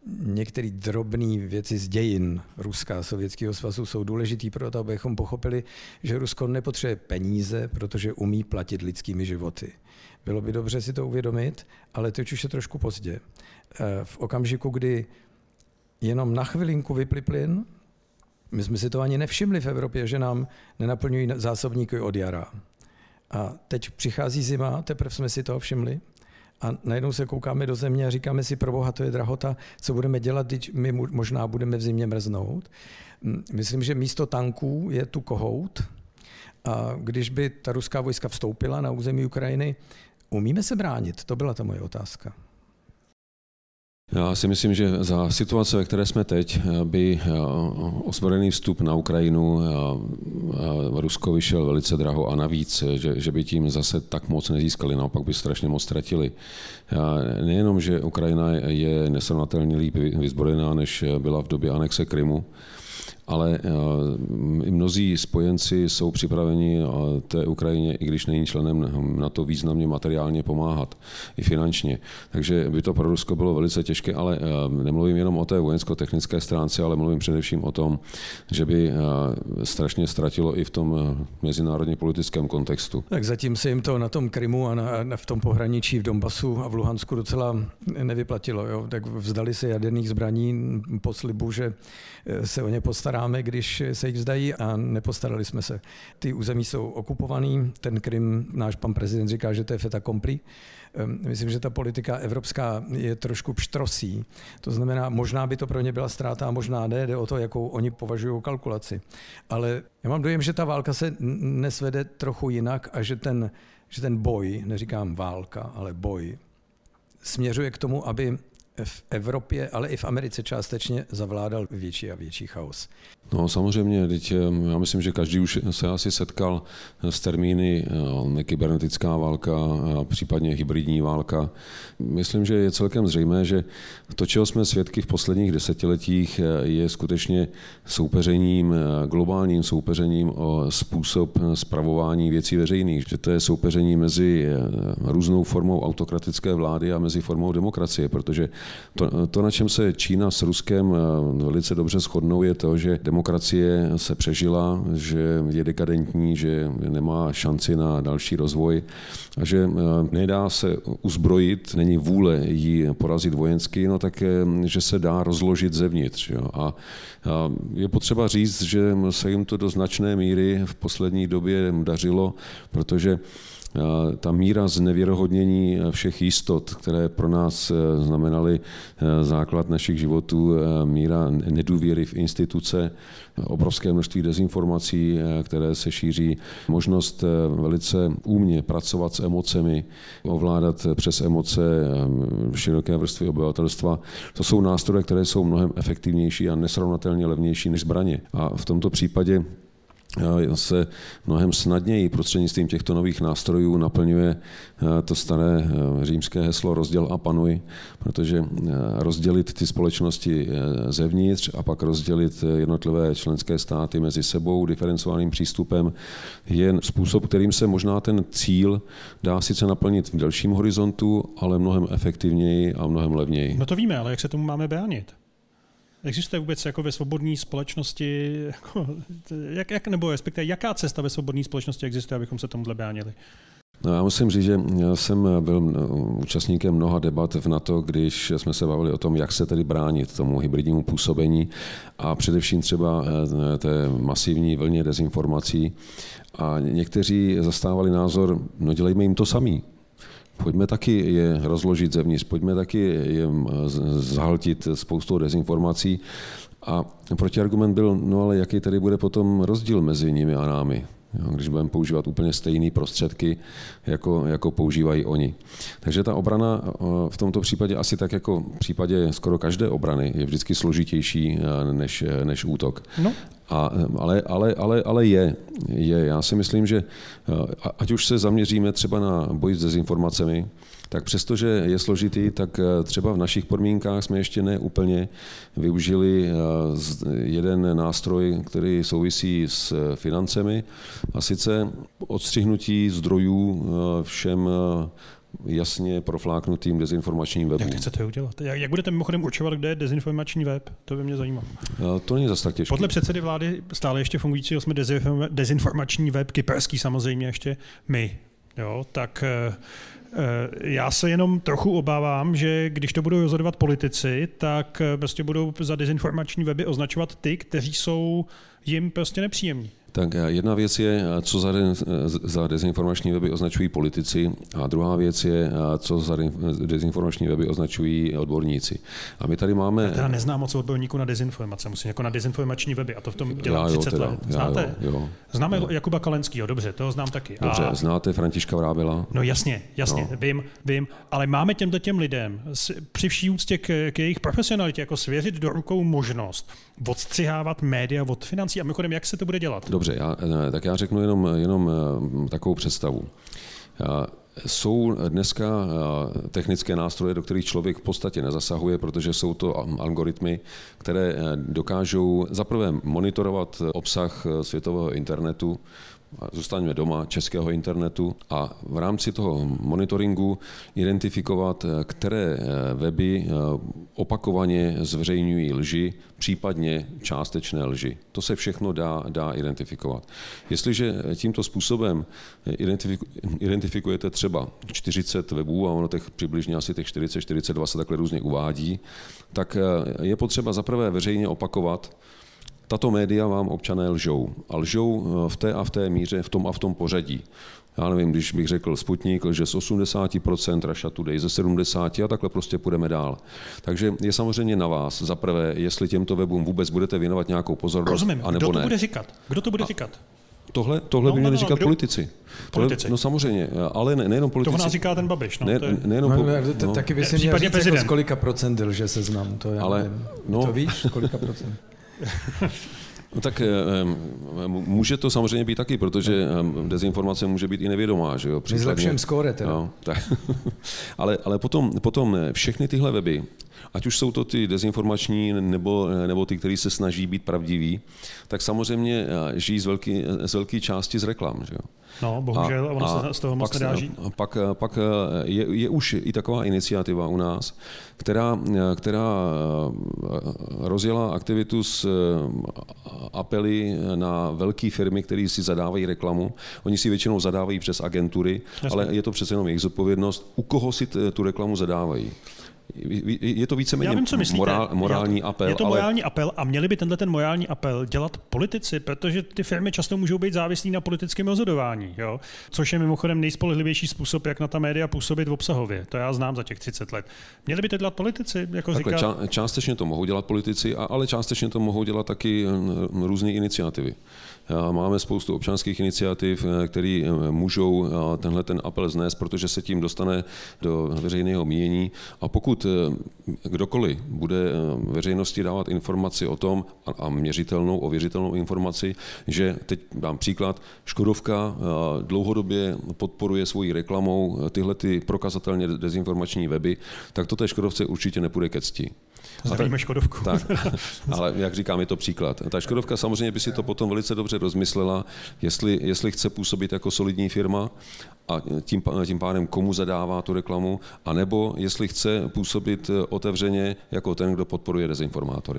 některé drobné věci z dějin Ruska a Sovětského svazu jsou důležitý pro to, abychom pochopili, že Rusko nepotřebuje peníze, protože umí platit lidskými životy. Bylo by dobře si to uvědomit, ale teď už je trošku pozdě. V okamžiku, kdy jenom na chvilinku vypli plyn, my jsme si to ani nevšimli v Evropě, že nám nenaplňují zásobníky od jara. A teď přichází zima, teprve jsme si toho všimli a najednou se koukáme do země a říkáme si, proboha, to je drahota, co budeme dělat, když my možná budeme v zimě mrznout. Myslím, že místo tanků je tu kohout a když by ta ruská vojska vstoupila na území Ukrajiny, umíme se bránit? To byla ta moje otázka. Já si myslím, že za situace, ve které jsme teď, by ozbrojený vstup na Ukrajinu Rusko vyšel velice draho a navíc, že by tím zase tak moc nezískali, naopak by strašně moc ztratili. Nejenom, že Ukrajina je nesrovnatelně líp vyzbrojená, než byla v době anexe Krymu, ale i mnozí spojenci jsou připraveni té Ukrajině, i když není členem NATO, významně materiálně pomáhat, i finančně. Takže by to pro Rusko bylo velice těžké, ale nemluvím jenom o té vojensko-technické stránce, ale mluvím především o tom, že by strašně ztratilo i v tom mezinárodně politickém kontextu. Tak zatím se jim to na tom Krymu a v tom pohraničí v Donbasu a v Luhansku docela nevyplatilo. Jo? Tak vzdali se jaderných zbraní po slibu, že se o ně postaráme, když se jich vzdají, a nepostarali jsme se. Ty území jsou okupovaný, ten Krym, náš pan prezident říká, že to je fait accompli. Myslím, že ta politika evropská je trošku pštrosí. To znamená, možná by to pro ně byla ztráta a možná ne, jde o to, jakou oni považují kalkulaci. Ale já mám dojem, že ta válka se nesvede trochu jinak a že ten boj, neříkám válka, ale boj, směřuje k tomu, aby v Evropě, ale i v Americe částečně zavládal větší a větší chaos. No samozřejmě, teď já myslím, že každý už se asi setkal s termíny kybernetická válka, případně hybridní válka. Myslím, že je celkem zřejmé, že to, čeho jsme svědky v posledních desetiletích, je skutečně soupeřením, globálním soupeřením o způsob spravování věcí veřejných. Že to je soupeření mezi různou formou autokratické vlády a mezi formou demokracie, protože to, na čem se Čína s Ruskem velice dobře shodnou, je to, že demokracie se přežila, že je dekadentní, že nemá šanci na další rozvoj a že nedá se uzbrojit, není vůle ji porazit vojensky, no tak že se dá rozložit zevnitř. Jo. A je potřeba říct, že se jim to do značné míry v poslední době dařilo, protože ta míra znevěrohodnění všech jistot, které pro nás znamenaly základ našich životů, míra nedůvěry v instituce, obrovské množství dezinformací, které se šíří, možnost velice úmně pracovat s emocemi, ovládat přes emoce široké vrstvy obyvatelstva. To jsou nástroje, které jsou mnohem efektivnější a nesrovnatelně levnější než zbraně. A v tomto případě se mnohem snadněji prostřednictvím těchto nových nástrojů naplňuje to staré římské heslo rozděl a panuj, protože rozdělit ty společnosti zevnitř a pak rozdělit jednotlivé členské státy mezi sebou diferencovaným přístupem je způsob, kterým se možná ten cíl dá sice naplnit v delším horizontu, ale mnohem efektivněji a mnohem levněji. No to víme, ale jak se tomu máme bránit? Existuje vůbec jako ve svobodné společnosti, nebo respektive jaká cesta ve svobodné společnosti existuje, abychom se tomuhle bránili? No, já musím říct, že já jsem byl účastníkem mnoha debat v NATO, když jsme se bavili o tom, jak se tedy bránit tomu hybridnímu působení a především třeba té masivní vlně dezinformací. A někteří zastávali názor, no dělejme jim to samý. Pojďme taky je rozložit zevnitř, pojďme taky je zahltit spoustou dezinformací. A protiargument byl, no ale jaký tady bude potom rozdíl mezi nimi a námi, když budeme používat úplně stejné prostředky, jako používají oni. Takže ta obrana v tomto případě asi tak jako v případě skoro každé obrany je vždycky složitější než útok. No. Ale je. Já si myslím, že ať už se zaměříme třeba na boj s dezinformacemi, tak přestože je složitý, tak třeba v našich podmínkách jsme ještě neúplně využili jeden nástroj, který souvisí s financemi, a sice odstřihnutí zdrojů všem jasně profláknutým dezinformačním webům. Jak to chcete udělat? Jak budete mimochodem určovat, kde je dezinformační web? To by mě zajímalo. To není zase tak těžké. Podle předsedy vlády stále ještě fungujícího jsme dezinformační web, kyperský samozřejmě ještě my. Jo, tak já se jenom trochu obávám, že když to budou rozhodovat politici, tak prostě budou za dezinformační weby označovat ty, kteří jsou jim prostě nepříjemní. Tak jedna věc je, co za dezinformační weby označují politici, a druhá věc je, co za dezinformační weby označují odborníci. A my tady máme... Já teda neznám moc odborníků na dezinformace, musím jako na dezinformační weby, a to v tom dělám 30 let. Znáte? Jo. Známe Jakuba Kalenského, dobře, toho znám taky. Dobře, znáte Františka Vrábela? No jasně, no. Vím, ale máme těm lidem při vší úctě k jejich profesionalitě jako svěřit do rukou možnost odstřihávat média od financí. A mimochodem, jak se to bude dělat? Dobře, tak já řeknu jenom takovou představu. Jsou dneska technické nástroje, do kterých člověk v podstatě nezasahuje, protože jsou to algoritmy, které dokážou zaprvé monitorovat obsah světového internetu, zůstaňme doma, českého internetu, a v rámci toho monitoringu identifikovat, které weby opakovaně zveřejňují lži, případně částečné lži. To se všechno dá identifikovat. Jestliže tímto způsobem identifikujete třeba 40 webů, a ono přibližně asi těch 40-42 se takhle různě uvádí, tak je potřeba zaprvé veřejně opakovat: tato média vám, občané, lžou. A lžou v té a v té míře, v tom a v tom pořadí. Já nevím, když bych řekl Sputnik lže z 80%, Russia Today ze 70%, a takhle prostě půjdeme dál. Takže je samozřejmě na vás, zaprvé, jestli těmto webům vůbec budete věnovat nějakou pozornost, rozumím. anebo Kdo to bude říkat? Kdo to bude říkat? Tohle by měli říkat politici. No samozřejmě, ale nejenom politici. To nás říká ten Babiš. Taky by si měl říct, jako z kolika procent lže Seznam. To to víš, kolika procent? No tak může to samozřejmě být taky, protože dezinformace může být i nevědomá, že jo? My zlepšujeme skóre teda. No, tak. ale potom všechny tyhle weby, ať už jsou to ty dezinformační nebo ty, který se snaží být pravdiví, tak samozřejmě žijí z velké části z reklam, že jo? No, bohužel, ono se z toho moc nedá žít. Pak je už i taková iniciativa u nás, která rozjela aktivitu s apely na velké firmy, které si zadávají reklamu. Oni si většinou zadávají přes agentury, ale je to přece jenom jejich zodpovědnost, u koho si tu reklamu zadávají. Je to víceméně morální apel. Je to morální apel a měli by ten morální apel dělat politici, protože ty firmy často můžou být závislí na politickém rozhodování, jo? Což je mimochodem nejspolehlivější způsob, jak na ta média působit v obsahově. To já znám za těch 30 let. Měli by to dělat politici? Jako takhle, částečně to mohou dělat politici, ale částečně to mohou dělat taky různé iniciativy. Máme spoustu občanských iniciativ, které můžou ten apel znést, protože se tím dostane do veřejného mínění, a pokud kdokoliv bude veřejnosti dávat informaci o tom, a měřitelnou, ověřitelnou informaci, že, teď dám příklad, Škodovka dlouhodobě podporuje svojí reklamou tyhle ty prokazatelně dezinformační weby, tak to té Škodovce určitě nepůjde ke cti. Zdravíme Škodovku. Tak, ale jak říkám, je to příklad. Ta Škodovka samozřejmě by si to potom velice dobře rozmyslela, jestli chce působit jako solidní firma a tím pádem komu zadává tu reklamu, anebo jestli chce působit otevřeně jako ten, kdo podporuje dezinformátory.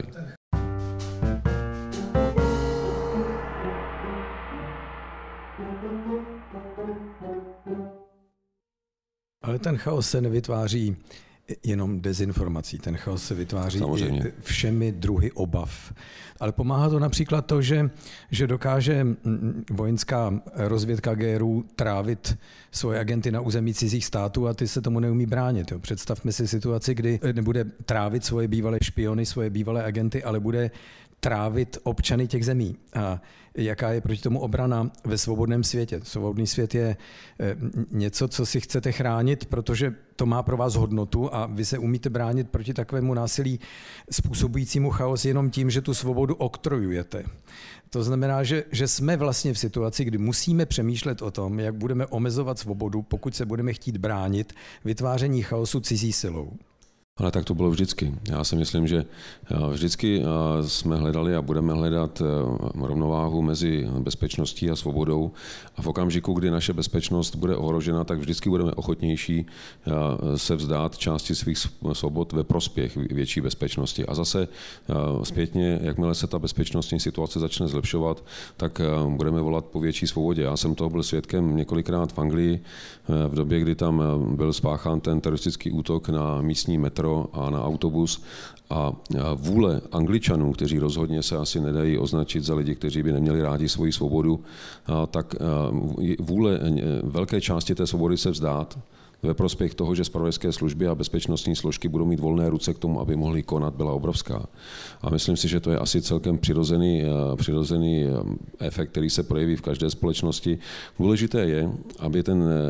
Ale ten chaos se nevytváří jenom dezinformací. Ten chaos se vytváří i všemi druhy obav. Ale pomáhá to například to, že dokáže vojenská rozvědka GRU trávit svoje agenty na území cizích států a ty se tomu neumí bránit. Jo. Představme si situaci, kdy nebude trávit svoje bývalé špiony, svoje bývalé agenty, ale bude trávit občany těch zemí. A jaká je proti tomu obrana ve svobodném světě? Svobodný svět je něco, co si chcete chránit, protože to má pro vás hodnotu a vy se umíte bránit proti takovému násilí způsobujícímu chaos jenom tím, že tu svobodu oktrojujete. To znamená, že jsme vlastně v situaci, kdy musíme přemýšlet o tom, jak budeme omezovat svobodu, pokud se budeme chtít bránit vytváření chaosu cizí silou. Ale tak to bylo vždycky. Já si myslím, že vždycky jsme hledali a budeme hledat rovnováhu mezi bezpečností a svobodou. A v okamžiku, kdy naše bezpečnost bude ohrožena, tak vždycky budeme ochotnější se vzdát části svých svobod ve prospěch větší bezpečnosti. A zase zpětně, jakmile se ta bezpečnostní situace začne zlepšovat, tak budeme volat po větší svobodě. Já jsem toho byl svědkem několikrát v Anglii v době, kdy tam byl spáchán ten teroristický útok na místní metro a na autobus a vůle Angličanů, kteří rozhodně se asi nedají označit za lidi, kteří by neměli rádi svoji svobodu, tak vůle velké části té svobody se vzdát ve prospěch toho, že zpravodajské služby a bezpečnostní složky budou mít volné ruce k tomu, aby mohly konat, byla obrovská. A myslím si, že to je asi celkem přirozený efekt, který se projeví v každé společnosti. Důležité je, aby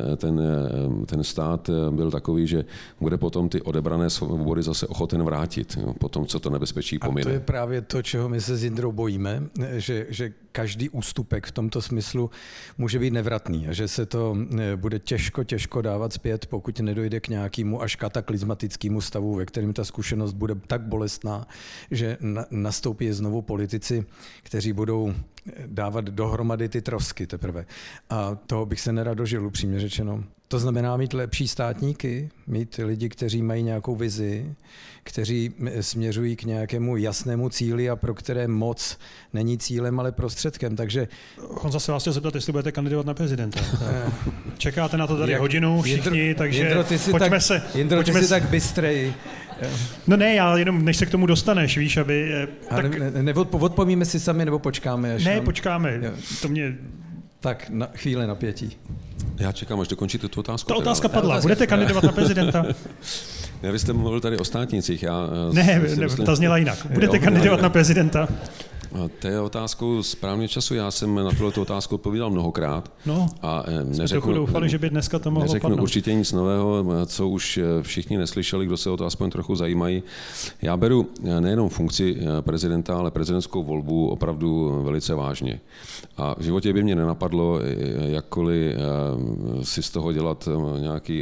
ten stát byl takový, že bude potom ty odebrané svobody zase ochoten vrátit, po tom, co to nebezpečí pomine. A to je právě to, čeho my se s Jindrou bojíme, že každý ústupek v tomto smyslu může být nevratný a že se to bude těžko dávat zpět, pokud nedojde k nějakému až kataklizmatickému stavu, ve kterém ta zkušenost bude tak bolestná, že nastoupí znovu politici, kteří budou dávat dohromady ty trosky teprve. A toho bych se nerad dožil, upřímně řečeno. To znamená mít lepší státníky, mít lidi, kteří mají nějakou vizi, kteří směřují k nějakému jasnému cíli a pro které moc není cílem, ale prostředkem. Takže Honza se vás chtěl zeptat, jestli budete kandidovat na prezidenta. Čekáte na to tady hodinu všichni, takže Jindro, pojďme se... Jindro, ty jsi tak bystrej. No ne, já jenom než se k tomu dostaneš, víš, aby... Odpovíme si sami, nebo počkáme? Až počkáme. To mě... Tak chvíle napětí. Já čekám, až dokončíte tu otázku. Ta otázka padla. Budete kandidovat na prezidenta? Ne, vy jste mluvil tady o státnicích. Ta zněla jinak. Budete kandidovat na prezidenta? To je otázkou správného času. Já jsem na tuto otázku odpovídal mnohokrát. No, a trochu doufali, že by dneska to mohlo padnout. Určitě nic nového, co už všichni neslyšeli, kdo se o to aspoň trochu zajímají. Já beru nejenom funkci prezidenta, ale prezidentskou volbu opravdu velice vážně. A v životě by mě nenapadlo, jakkoliv si z toho dělat nějaký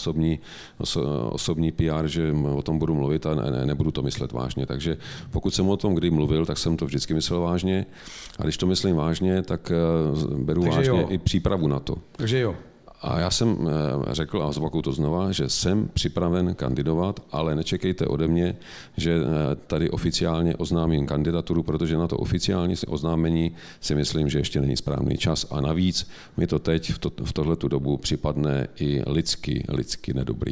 osobní PR, že o tom budu mluvit a nebudu to myslet vážně. Takže pokud jsem o tom kdy mluvil, tak jsem to vždycky myslel vážně. A když to myslím vážně, tak beru vážně i přípravu na to. Takže jo. A já jsem řekl, a zopakuju to znova, že jsem připraven kandidovat, ale nečekejte ode mě, že tady oficiálně oznámím kandidaturu, protože na to oficiální oznámení si myslím, že ještě není správný čas. A navíc mi to teď v tohletu dobu připadne i lidsky nedobrý.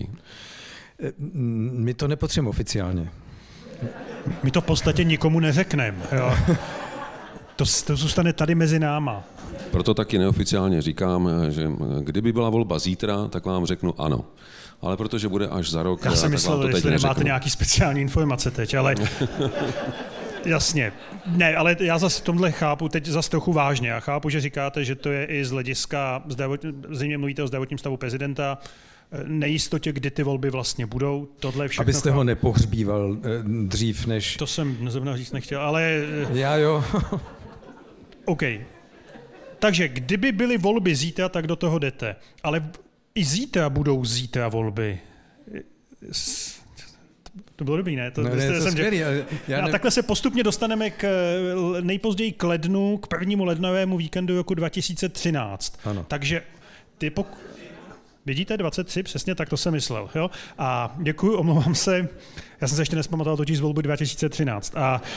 My to nepotřebujeme oficiálně. My to v podstatě nikomu neřekneme. To zůstane tady mezi náma. Proto taky neoficiálně říkám, že kdyby byla volba zítra, tak vám řeknu ano. Ale protože bude až za rok, já jsem myslel, že nemáte nějaký speciální informace teď, ale jasně. Ne, ale já zase v tomhle chápu teď zase trochu vážně. Já chápu, že říkáte, že to je i z hlediska, zřejmě mluvíte o zdravotním stavu prezidenta, nejistotě, kdy ty volby vlastně budou. Tohle všechno. Abyste ho nepohřbíval dřív, než... To jsem zrovna říct nechtěl, ale... Já jo. OK. Takže kdyby byly volby zítra, tak do toho jdete. Ale i zítra budou volby. To bylo dobrý, ne? A takhle se postupně dostaneme nejpozději k lednu, k 1. lednovému víkendu roku 2013. Ano. Takže vidíte, 23, přesně tak to jsem myslel. Jo? A děkuju, omlouvám se. Já jsem se ještě nespamatoval totiž z volby 2013.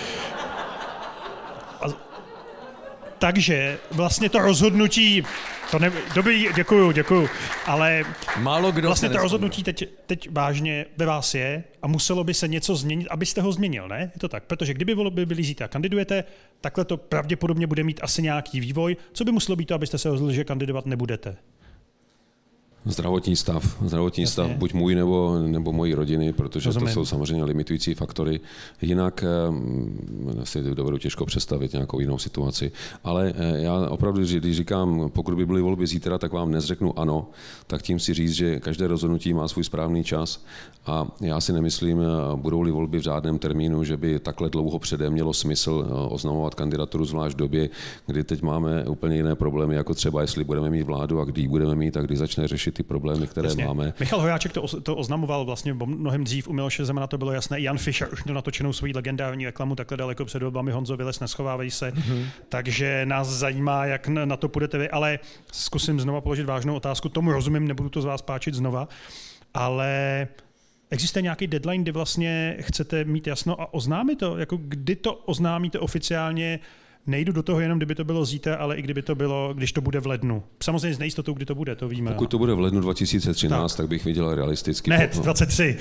Takže vlastně to rozhodnutí, dobrý, děkuju, ale málo kdo vlastně to rozhodnutí teď vážně ve vás je a muselo by se něco změnit, abyste ho změnil, ne? Je to tak, protože kdyby volby byly zítra, kandidujete, takhle to pravděpodobně bude mít asi nějaký vývoj. Co by muselo být to, abyste se rozhodli, že kandidovat nebudete? Zdravotní stav, buď můj nebo mojí rodiny, protože to jsou samozřejmě limitující faktory. Jinak si dovedu těžko představit nějakou jinou situaci. Ale já opravdu, když říkám, pokud by byly volby zítra, tak vám dnes řeknu ano, tak tím si říct, že každé rozhodnutí má svůj správný čas a já si nemyslím, budou-li volby v žádném termínu, že by takhle dlouho předem mělo smysl oznamovat kandidaturu, zvlášť v době, kdy teď máme úplně jiné problémy, jako třeba jestli budeme mít vládu a kdy ji budeme mít a kdy začne řešit řešit ty problémy, které Jasně. máme. Michal Hojáček to oznamoval vlastně mnohem dřív, u Miloše Zemana to bylo jasné. Jan Fischer už měl natočenou svoji legendární reklamu takhle daleko před volbami: Honzo, vylez, neschovávej se. Takže nás zajímá, jak na to půjdete vy, ale zkusím znova položit vážnou otázku. Tomu rozumím, nebudu to z vás páčit znova, ale existuje nějaký deadline, kdy vlastně chcete mít jasno a oznámit to? Jako kdy to oznámíte oficiálně? Nejdu do toho jenom, kdyby to bylo zítra, ale i kdyby to bylo, když to bude v lednu. Samozřejmě s nejistotou, kdy to bude, to víme. Pokud to bude v lednu 2013, tak bych viděl realisticky. Ne, 23.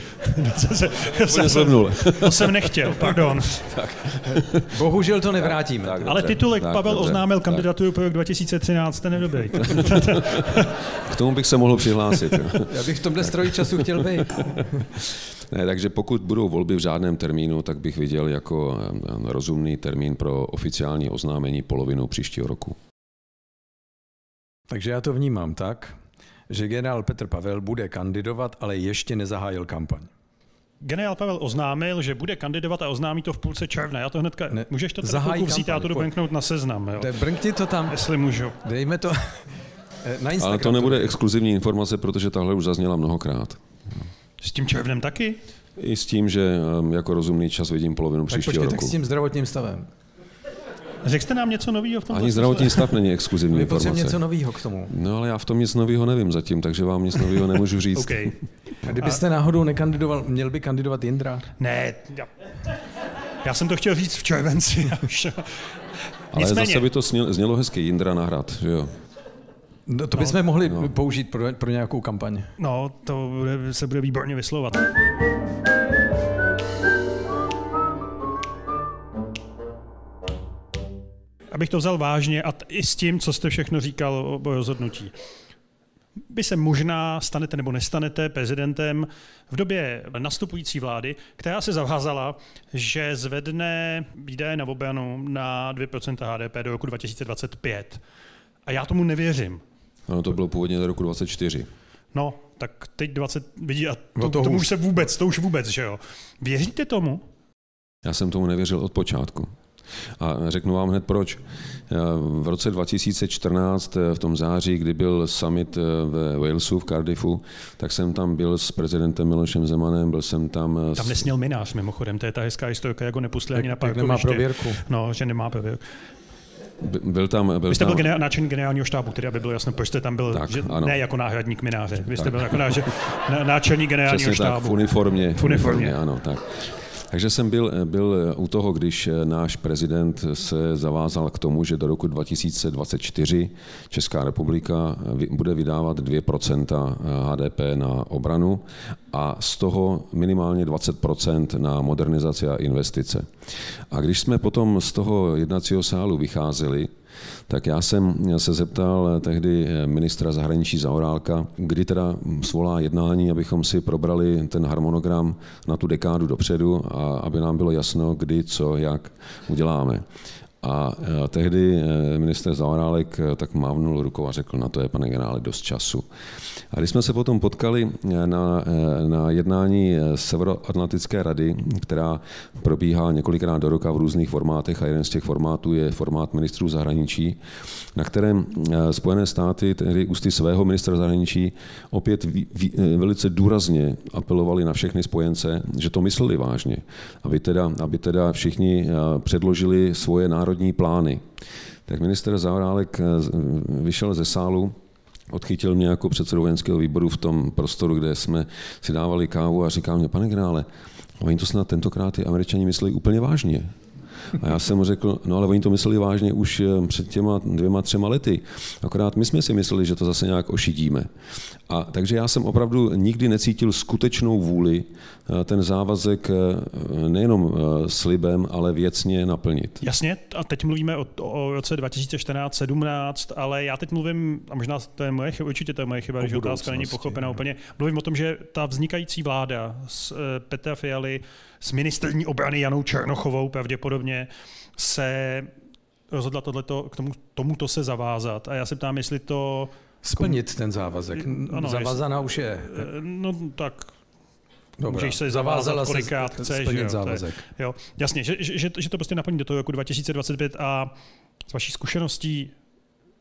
To jsem nechtěl, pardon. Bohužel to nevrátíme. Tak, ale titulek Pavel oznámil kandidaturu pro rok 2013, ten je dobrý. K tomu bych se mohl přihlásit. Já bych v tomhle stroji času chtěl být. Ne, takže pokud budou volby v žádném termínu, tak bych viděl jako rozumný termín pro oficiální oznámení polovinu příštího roku. Takže já to vnímám tak, že generál Petr Pavel bude kandidovat, ale ještě nezahájil kampaň. Generál Pavel oznámil, že bude kandidovat a oznámí to v půlce června. Já to hnedka... Můžeš to tady vzít, já to dobrnknout na seznam. Jo? Brnkni to tam. Jestli můžu. Dejme to na Instagram. Ale to nebude exkluzivní informace, protože tahle už zazněla mnohokrát. S tím červnem taky? I s tím, že jako rozumný čas vidím polovinu příštího roku. Tak s tím zdravotním stavem. Řekl jste nám něco nového v tom? Ani zdravotní stav není exkluzivní informace. My něco nového k tomu. No ale já v tom nic nového nevím zatím, takže vám nic nového nemůžu říct. Okay. A kdybyste náhodou nekandidoval, měl by kandidovat Jindra? Ne, já jsem to chtěl říct v červenci. Ale zase by to znělo hezky, Jindra na hrad, že jo? No, to bychom mohli použít pro nějakou kampaň. No, to se bude výborně vyslovovat. Abych to vzal vážně a i s tím, co jste všechno říkal o rozhodnutí. Vy se možná stanete nebo nestanete prezidentem v době nastupující vlády, která se zavázala, že zvedne výdaje na obranu na 2% HDP do roku 2025. A já tomu nevěřím. Ano, to bylo původně do roku 2024. No, tak teď 20 vidí a tomu už se vůbec, že jo. Věříte tomu? Já jsem tomu nevěřil od počátku. A řeknu vám hned proč. V roce 2014, v tom září, kdy byl summit ve Walesu, v Cardiffu, tak jsem tam byl s prezidentem Milošem Zemanem, byl jsem tam... Tam nesměl minář mimochodem, to je ta hezká historka, jako nepustili ani na parkoviště. Nemá prověrku. No, že nemá prověrku. Vy jste byl náčelník generálního štábu, tedy aby bylo jasno, proč jste tam byl, tak, ne jako náhradník mináře, vy jste byl jako náčelník generálního štábu. Tak, v uniformě. V uniformě. Ano, tak. Takže jsem byl u toho, když náš prezident se zavázal k tomu, že do roku 2024 Česká republika bude vydávat 2% HDP na obranu a z toho minimálně 20% na modernizaci a investice. A když jsme potom z toho jednacího sálu vycházeli, tak já jsem se zeptal tehdy ministra zahraničí Zaorálka, kdy teda svolá jednání, abychom si probrali ten harmonogram na tu dekádu dopředu a aby nám bylo jasno, kdy, co, jak uděláme. A tehdy ministr Zaorálek tak mávnul rukou a řekl, na to je, pane generále, dost času. A když jsme se potom potkali na jednání Severoatlantické rady, která probíhá několikrát do roka v různých formátech a jeden z těch formátů je formát ministrů zahraničí, na kterém Spojené státy, tedy ústy svého ministra zahraničí, opět velice důrazně apelovali na všechny spojence, že to mysleli vážně, aby teda všichni předložili svoje národní plány. Tak ministr Zaorálek vyšel ze sálu, odchytil mě jako předsedu vojenského výboru v tom prostoru, kde jsme si dávali kávu a říká mě, pane generále, oni to snad tentokrát ty Američani mysleli úplně vážně. A já jsem mu řekl, no ale oni to mysleli vážně už před těma 2-3 lety. Akorát my jsme si mysleli, že to zase nějak ošidíme. A takže já jsem opravdu nikdy necítil skutečnou vůli ten závazek nejenom slibem, ale věcně naplnit. Jasně, a teď mluvíme o roce 2014-17, ale já teď mluvím, a možná to je moje chyba, určitě to je moje chyba, že otázka není pochopena úplně, mluvím o tom, že ta vznikající vláda z Petra Fialy s ministryní obrany Janou Černochovou pravděpodobně se rozhodla k tomuto se zavázat. A já se ptám, jestli to... Splnit ten závazek. Ano, zavázaná už je. No tak... Dobrá. Můžeš se zavázat, kolikrát chceš. Splnit závazek. Jo, jasně, že to prostě naplní do toho roku 2025 a z vaší zkušeností,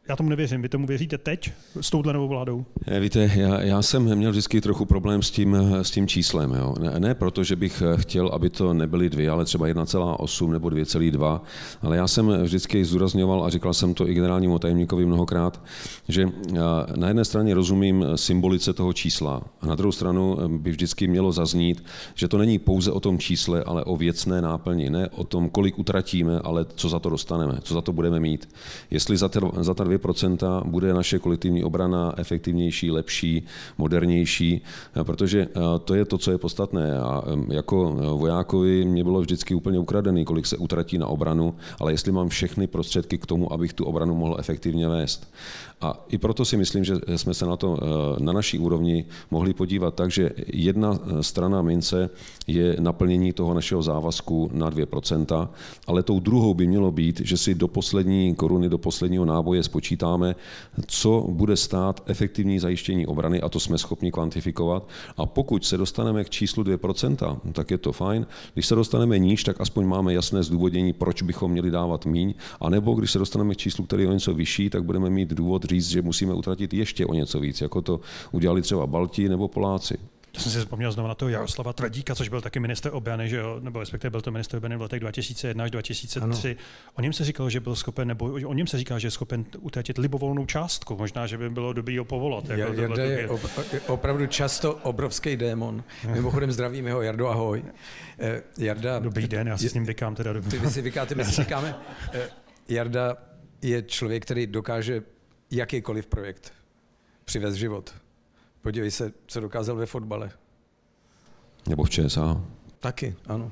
Já tomu nevěřím. Vy tomu věříte teď s touhle novou vládou? Víte, já jsem měl vždycky trochu problém s tím číslem. Jo. Ne proto, že bych chtěl, aby to nebyly 2, ale třeba 1,8 nebo 2,2, ale já jsem vždycky zdůrazňoval a říkal jsem to i generálnímu tajemníkovi mnohokrát, že na jedné straně rozumím symbolice toho čísla a na druhou stranu by vždycky mělo zaznít, že to není pouze o tom čísle, ale o věcné náplni, ne o tom, kolik utratíme, ale co za to dostaneme, co za to budeme mít. Jestli za ta 2% bude naše kolektivní obrana efektivnější, lepší, modernější, protože to je to, co je podstatné. A jako vojákovi mě bylo vždycky úplně ukradený, kolik se utratí na obranu, ale jestli mám všechny prostředky k tomu, abych tu obranu mohl efektivně vést. A i proto si myslím, že jsme se na to na naší úrovni mohli podívat tak, že jedna strana mince je naplnění toho našeho závazku na 2%, ale tou druhou by mělo být, že si do poslední koruny, do posledního náboje spočítáme, co bude stát efektivní zajištění obrany, a to jsme schopni kvantifikovat. A pokud se dostaneme k číslu 2%, tak je to fajn. Když se dostaneme níž, tak aspoň máme jasné zdůvodnění, proč bychom měli dávat míň, anebo když se dostaneme k číslu, který je o něco vyšší, tak budeme mít důvod říct, že musíme utratit ještě o něco víc, jako to udělali třeba Balti nebo Poláci. Já jsem si vzpomněl znovu na toho Jaroslava Tvrdíka, což byl taky ministr obrany, že jo? Nebo respektive byl to ministr obrany v letech 2001 až 2003. Ano. O něm se říkalo, že byl schopen, nebo o něm se říká, že je schopen utratit libovolnou částku. Možná, že by bylo dobrý ho povolat. Jarda je opravdu často obrovský démon. Mimochodem zdravím ho, Jardo, ahoj. Jarda, dobrý den, já si s ním vykám teda. Vy si vykáte, my si říkáme. Jarda je člověk, který dokáže jakýkoliv projekt přivést život. Podívej se, co dokázal ve fotbale. Nebo v ČSA. Taky, ano.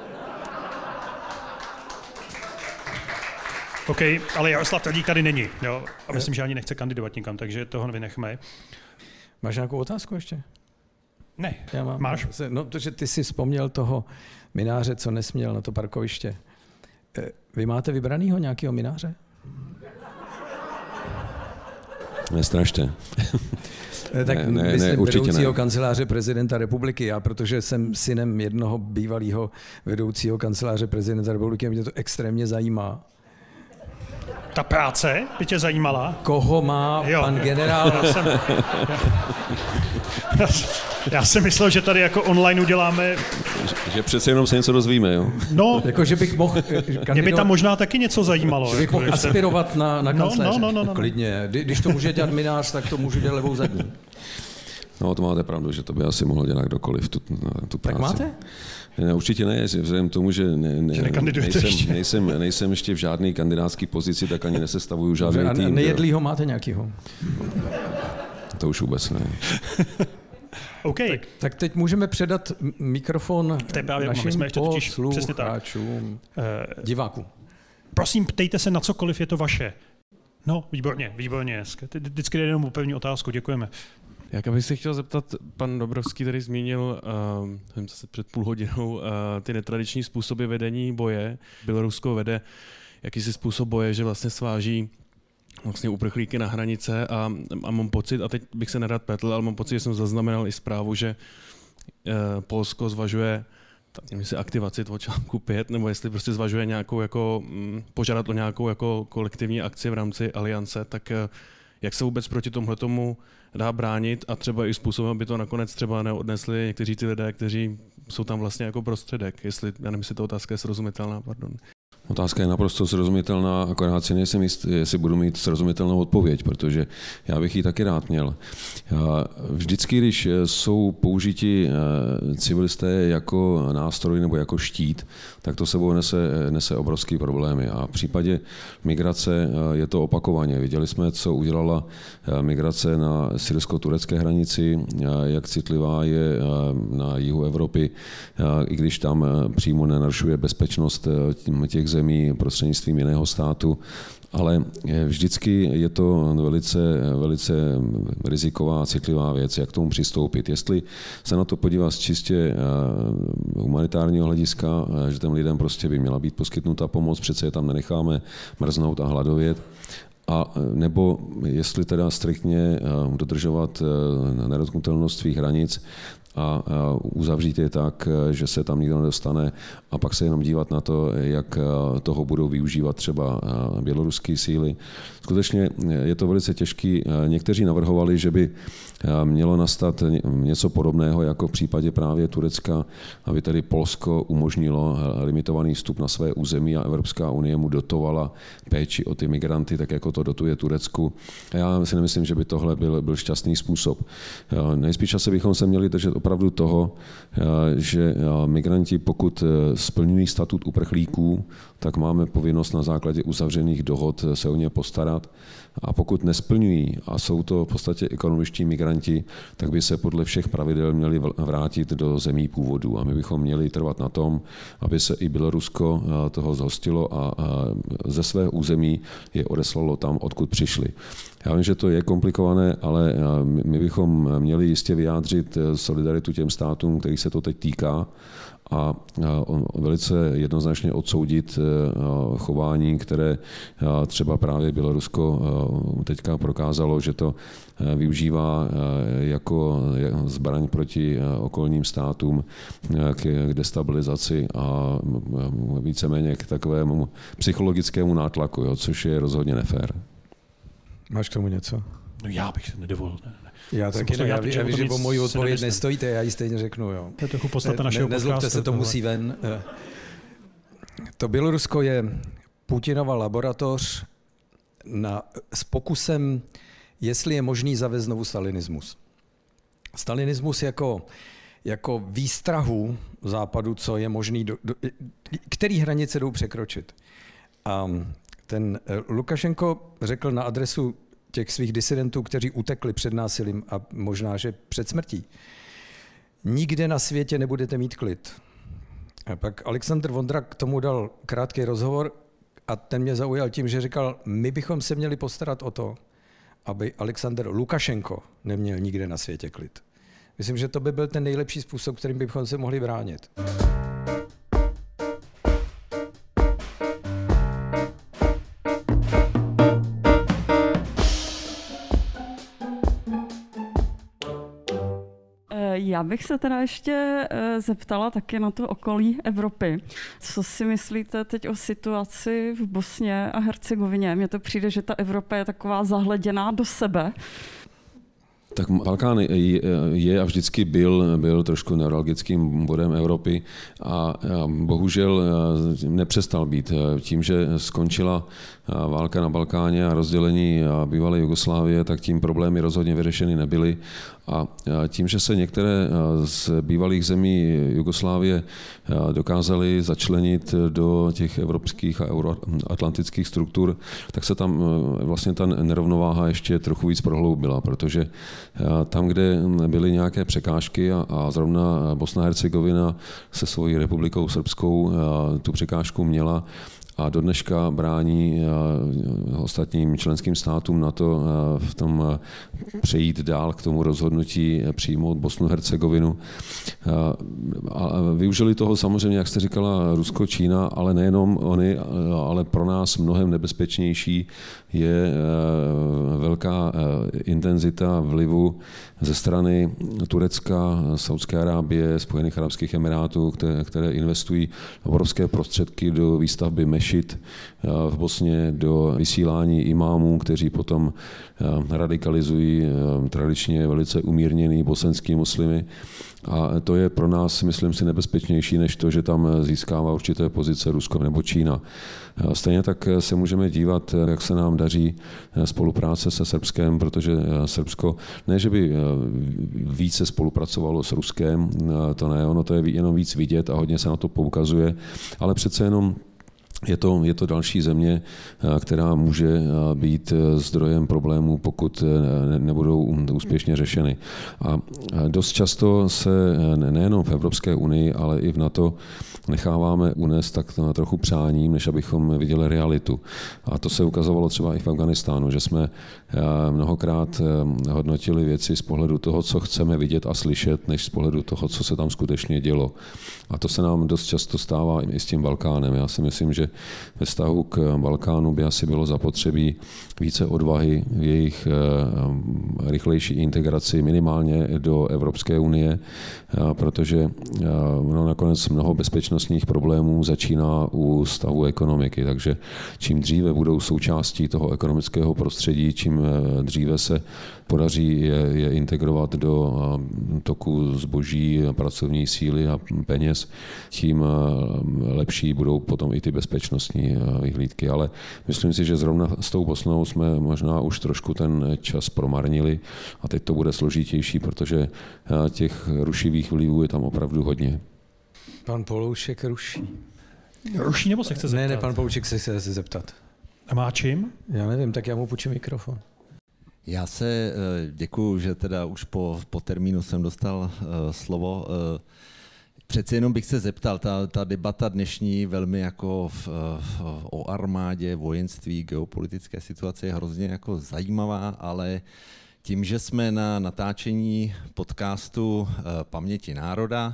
OK, ale Jaroslav Tvrdík tady není. Jo? A myslím, že ani nechce kandidovat nikam, takže toho vynechme. Máš nějakou otázku ještě? Ne, já mám. Máš? No, protože ty si vzpomněl toho mináře, co nesměl na to parkoviště. Vy máte vybranýho nějakého mináře? Nestrašte. Tak myslím vedoucího kanceláře prezidenta republiky. Já, protože jsem synem jednoho bývalého vedoucího kanceláře prezidenta republiky, mě to extrémně zajímá. Ta práce by tě zajímala? Koho má pan generál? Já jsem myslel, že tady jako online uděláme... Že přece jenom se něco dozvíme, jo? No, jako, že bych mohl mě by tam možná taky něco zajímalo. Že bych mohl aspirovat na kancléře. No. Klidně. Když to může dělat minář, tak to můžu dělat levou zadní. No, to máte pravdu, že to by asi mohl dělat kdokoliv, tu práci. Tak máte? Ne, určitě ne, vzhledem k tomu, že nejsem ještě v žádné kandidátské pozici, tak ani nesestavuju žádný tým. A nejedlýho máte nějakýho? To už vůbec ne. Okay. Tak teď můžeme předat mikrofon našim posluchačům, divákům. Prosím, ptejte se na cokoliv, je to vaše. No, výborně. Vždycky jde jenom o pevní otázku, děkujeme. Jak bych se chtěl zeptat, pan Dobrovský tady zmínil, nevím, co se před půl hodinou, ty netradiční způsoby vedení boje. Bělorusko vede jakýsi způsob boje, že vlastně sváží vlastně uprchlíky na hranice a mám pocit, a teď bych se nerad pletl, ale mám pocit, že jsem zaznamenal i zprávu, že Polsko zvažuje aktivaci toho článku 5, nebo jestli prostě zvažuje nějakou jako, požádat o nějakou jako kolektivní akci v rámci aliance, tak jak se vůbec proti tomhletomu dá bránit a třeba i způsobem, aby to nakonec třeba neodnesli někteří ty lidé, kteří jsou tam vlastně jako prostředek. Já nevím, jestli ta otázka je srozumitelná, pardon. Otázka je naprosto srozumitelná, akorát si nejsem jist, jestli budu mít srozumitelnou odpověď, protože já bych ji taky rád měl. Vždycky, když jsou použiti civilisté jako nástroj nebo jako štít, tak to sebou nese obrovský problémy. A v případě migrace je to opakovaně. Viděli jsme, co udělala migrace na syrsko-turecké hranici, jak citlivá je na jihu Evropy, i když tam přímo nenarušuje bezpečnost těch zemí prostřednictvím jiného státu, ale vždycky je to velice riziková, citlivá věc, jak k tomu přistoupit. Jestli se na to podívá z čistě humanitárního hlediska, že těm lidem prostě by měla být poskytnuta pomoc, přece je tam nenecháme mrznout a hladovět, a nebo jestli teda striktně dodržovat nedotknutelnost svých hranic a uzavřít je tak, že se tam nikdo nedostane a pak se jenom dívat na to, jak toho budou využívat třeba běloruské síly. Skutečně je to velice těžký. Někteří navrhovali, že by mělo nastat něco podobného jako v případě právě Turecka, aby tady Polsko umožnilo limitovaný vstup na své území a Evropská unie mu dotovala péči o ty migranty, tak jako to dotuje Turecku. A já si nemyslím, že by tohle byl šťastný způsob. Nejspíš asi bychom se měli držet opravdu toho, že migranti, pokud splňují statut uprchlíků, tak máme povinnost na základě uzavřených dohod se o ně postarat. A pokud nesplňují a jsou to v podstatě ekonomičtí migranti, tak by se podle všech pravidel měli vrátit do zemí původu. A my bychom měli trvat na tom, aby se i Bělorusko toho zhostilo a ze svého území je odeslalo tam, odkud přišli. Já vím, že to je komplikované, ale my bychom měli jistě vyjádřit solidaritu těm státům, kterých se to teď týká, a velice jednoznačně odsoudit chování, které třeba právě Bělorusko teďka prokázalo, že to využívá jako zbraň proti okolním státům k destabilizaci a víceméně k takovému psychologickému nátlaku, což je rozhodně nefér. Máš k tomu něco? No já bych se nedovolil. Ne. Já taky ne, já vím, že o moji odpověď nestojíte, já ji stejně řeknu. Jo. To je trochu podstata našeho podcastu. Nezlobte se, to musí ven. To Bělorusko je Putinova laboratoř s pokusem, jestli je možný zavést znovu stalinismus. Stalinismus jako výstrahu Západu, co je možný, který hranice jdou překročit. A ten Lukašenko řekl na adresu těch svých disidentů, kteří utekli před násilím a možná, že před smrtí. Nikde na světě nebudete mít klid. A pak Alexandr Vondra k tomu dal krátký rozhovor a ten mě zaujal tím, že říkal, my bychom se měli postarat o to, aby Alexandr Lukašenko neměl nikde na světě klid. Myslím, že to by byl ten nejlepší způsob, kterým bychom se mohli bránit. Já bych se teda ještě zeptala taky na to okolí Evropy. Co si myslíte teď o situaci v Bosně a Hercegovině? Mně to přijde, že ta Evropa je taková zahleděná do sebe. Tak Balkán je a vždycky byl trošku neuralgickým bodem Evropy a bohužel nepřestal být. Tím, že skončila válka na Balkáně a rozdělení bývalé Jugoslávie, tak tím problémy rozhodně vyřešeny nebyly. A tím, že se některé z bývalých zemí Jugoslávie dokázaly začlenit do těch evropských a euroatlantických struktur, tak se tam vlastně ta nerovnováha ještě trochu víc prohloubila, protože tam, kde byly nějaké překážky a zrovna Bosna a Hercegovina se svojí republikou srbskou tu překážku měla, a do dneška brání ostatním členským státům na to v tom přejít dál k tomu rozhodnutí přijmout Bosnu a Hercegovinu. A využili toho samozřejmě, jak jste říkala, Rusko, Čína, ale nejenom oni, ale pro nás mnohem nebezpečnější je velká intenzita vlivu ze strany Turecka, Saúdské Arábie, Spojených arabských emirátů, které investují obrovské prostředky do výstavby mešit v Bosně, do vysílání imámů, kteří potom radikalizují tradičně velice umírněný bosenský muslimy. A to je pro nás, myslím si, nebezpečnější, než to, že tam získává určité pozice Rusko nebo Čína. Stejně tak se můžeme dívat, jak se nám daří spolupráce se Srbskem, protože Srbsko, ne, že by více spolupracovalo s Ruskem, to ne, ono to je jenom víc vidět a hodně se na to poukazuje, ale přece jenom je to další země, která může být zdrojem problémů, pokud nebudou úspěšně řešeny. A dost často se nejenom v Evropské unii, ale i v NATO necháváme unést tak trochu přáním, než abychom viděli realitu. A to se ukazovalo třeba i v Afghánistánu, že jsme mnohokrát hodnotili věci z pohledu toho, co chceme vidět a slyšet, než z pohledu toho, co se tam skutečně dělo. A to se nám dost často stává i s tím Balkánem. Já si myslím, že ve vztahu k Balkánu by asi bylo zapotřebí více odvahy v jejich rychlejší integraci minimálně do Evropské unie, protože nakonec mnoho bezpečnostních problémů začíná u stavu ekonomiky, takže čím dříve budou součástí toho ekonomického prostředí, čím dříve se podaří je integrovat do toku zboží, pracovní síly a peněz, tím lepší budou potom i ty bezpečnostní vyhlídky. Ale myslím si, že zrovna s tou Bosnou jsme možná už trošku ten čas promarnili a teď to bude složitější, protože těch rušivých vlivů je tam opravdu hodně. Pan Poloušek ruší. Ruší nebo se chce zeptat? Ne, pan Poloušek se chce zeptat. A má čím? Já nevím, tak já mu půjčím mikrofon. Já se děkuju, že teda už po termínu jsem dostal slovo. Přeci jenom bych se zeptal, ta debata dnešní velmi jako o armádě, vojenství, geopolitické situace je hrozně jako zajímavá, ale tím, že jsme na natáčení podcastu Paměti národa,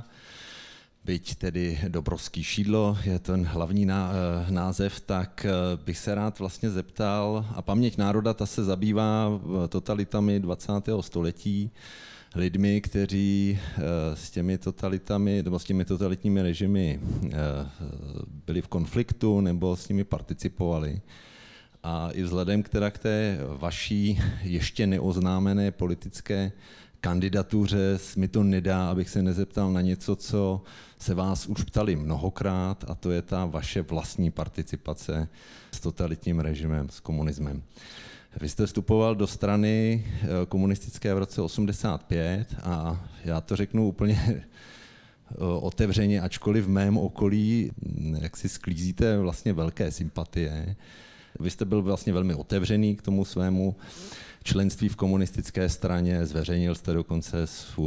byť tedy Dobrovský šídlo je ten hlavní název, tak bych se rád vlastně zeptal, a Paměť národa ta se zabývá totalitami 20. století, lidmi, kteří s těmi totalitami nebo s těmi totalitními režimy byli v konfliktu nebo s nimi participovali. A i vzhledem k té vaší ještě neoznámené politické kandidatuře mi to nedá, abych se nezeptal na něco, co se vás už ptali mnohokrát, a to je ta vaše vlastní participace s totalitním režimem, s komunismem. Vy jste vstupoval do strany komunistické v roce 1985 a já to řeknu úplně otevřeně, ačkoliv v mém okolí jak si sklízíte vlastně velké sympatie. Vy jste byl vlastně velmi otevřený k tomu svému členství v komunistické straně, zveřejnil jste dokonce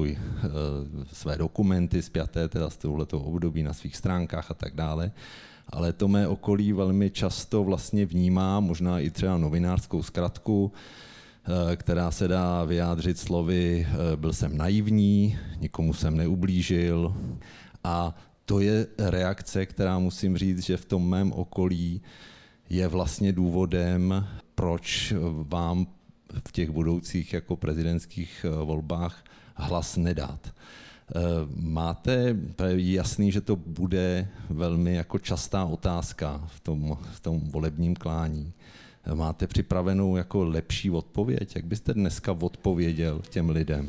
své dokumenty spjaté teda z tohoto období na svých stránkách a tak dále. Ale to mé okolí velmi často vlastně vnímá, možná i třeba novinářskou zkratku, která se dá vyjádřit slovy byl jsem naivní, nikomu jsem neublížil. A to je reakce, která musím říct, že v tom mém okolí je vlastně důvodem, proč vám v těch budoucích jako prezidentských volbách hlas nedát. Máte jasný, že to bude velmi jako častá otázka v tom volebním klání. Máte připravenou jako lepší odpověď? Jak byste dneska odpověděl těm lidem?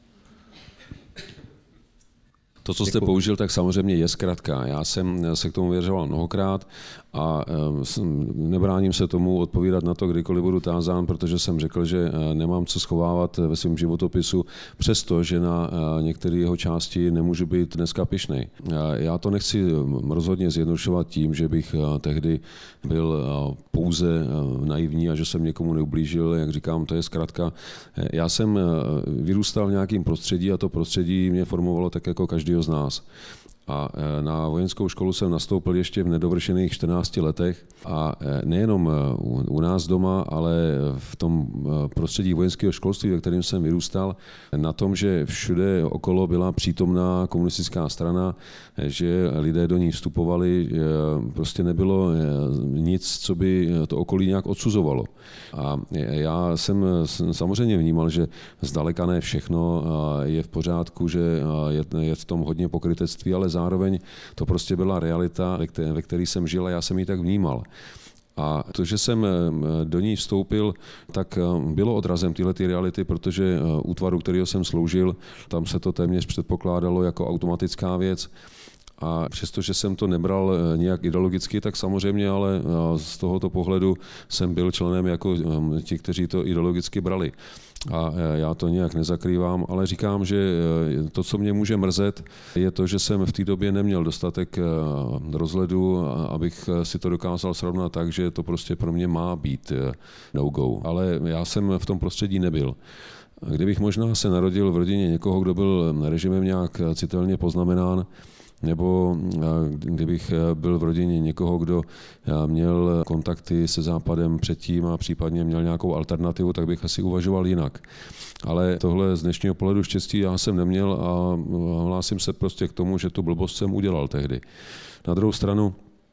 To, co jste použil, tak samozřejmě je zkratka. Já jsem se k tomu vyjadřoval mnohokrát a nebráním se tomu odpovídat na to, kdykoliv budu tázán, protože jsem řekl, že nemám co schovávat ve svém životopisu, přestože na některé jeho části nemůžu být dneska pyšnej. Já to nechci rozhodně zjednodušovat tím, že bych tehdy byl pouze naivní a že jsem někomu neublížil, jak říkám, to je zkratka. Já jsem vyrůstal v nějakém prostředí a to prostředí mě formovalo tak jako každýho z nás. A na vojenskou školu jsem nastoupil ještě v nedovršených 14 letech a nejenom u nás doma, ale v tom prostředí vojenského školství, ve kterém jsem vyrůstal, na tom, že všude okolo byla přítomná komunistická strana, že lidé do ní vstupovali, prostě nebylo nic, co by to okolí nějak odsuzovalo. A já jsem samozřejmě vnímal, že zdaleka ne všechno je v pořádku, že je v tom hodně pokrytectví, ale zároveň to prostě byla realita, ve které jsem žil a já jsem ji tak vnímal. A to, že jsem do ní vstoupil, tak bylo odrazem tyhlety reality, protože útvaru, kterého jsem sloužil, tam se to téměř předpokládalo jako automatická věc. A přestože jsem to nebral nějak ideologicky, tak samozřejmě, ale z tohoto pohledu jsem byl členem jako ti, kteří to ideologicky brali. A já to nějak nezakrývám, ale říkám, že to, co mě může mrzet, je to, že jsem v té době neměl dostatek rozhledu, abych si to dokázal srovnat tak, že to prostě pro mě má být no-go. Ale já jsem v tom prostředí nebyl. Kdybych možná se narodil v rodině někoho, kdo byl režimem nějak citelně poznamenán, nebo kdybych byl v rodině někoho, kdo měl kontakty se Západem předtím a případně měl nějakou alternativu, tak bych asi uvažoval jinak. Ale tohle z dnešního pohledu štěstí já jsem neměl a hlásím se prostě k tomu, že tu blbost jsem udělal tehdy. Na druhou stranu,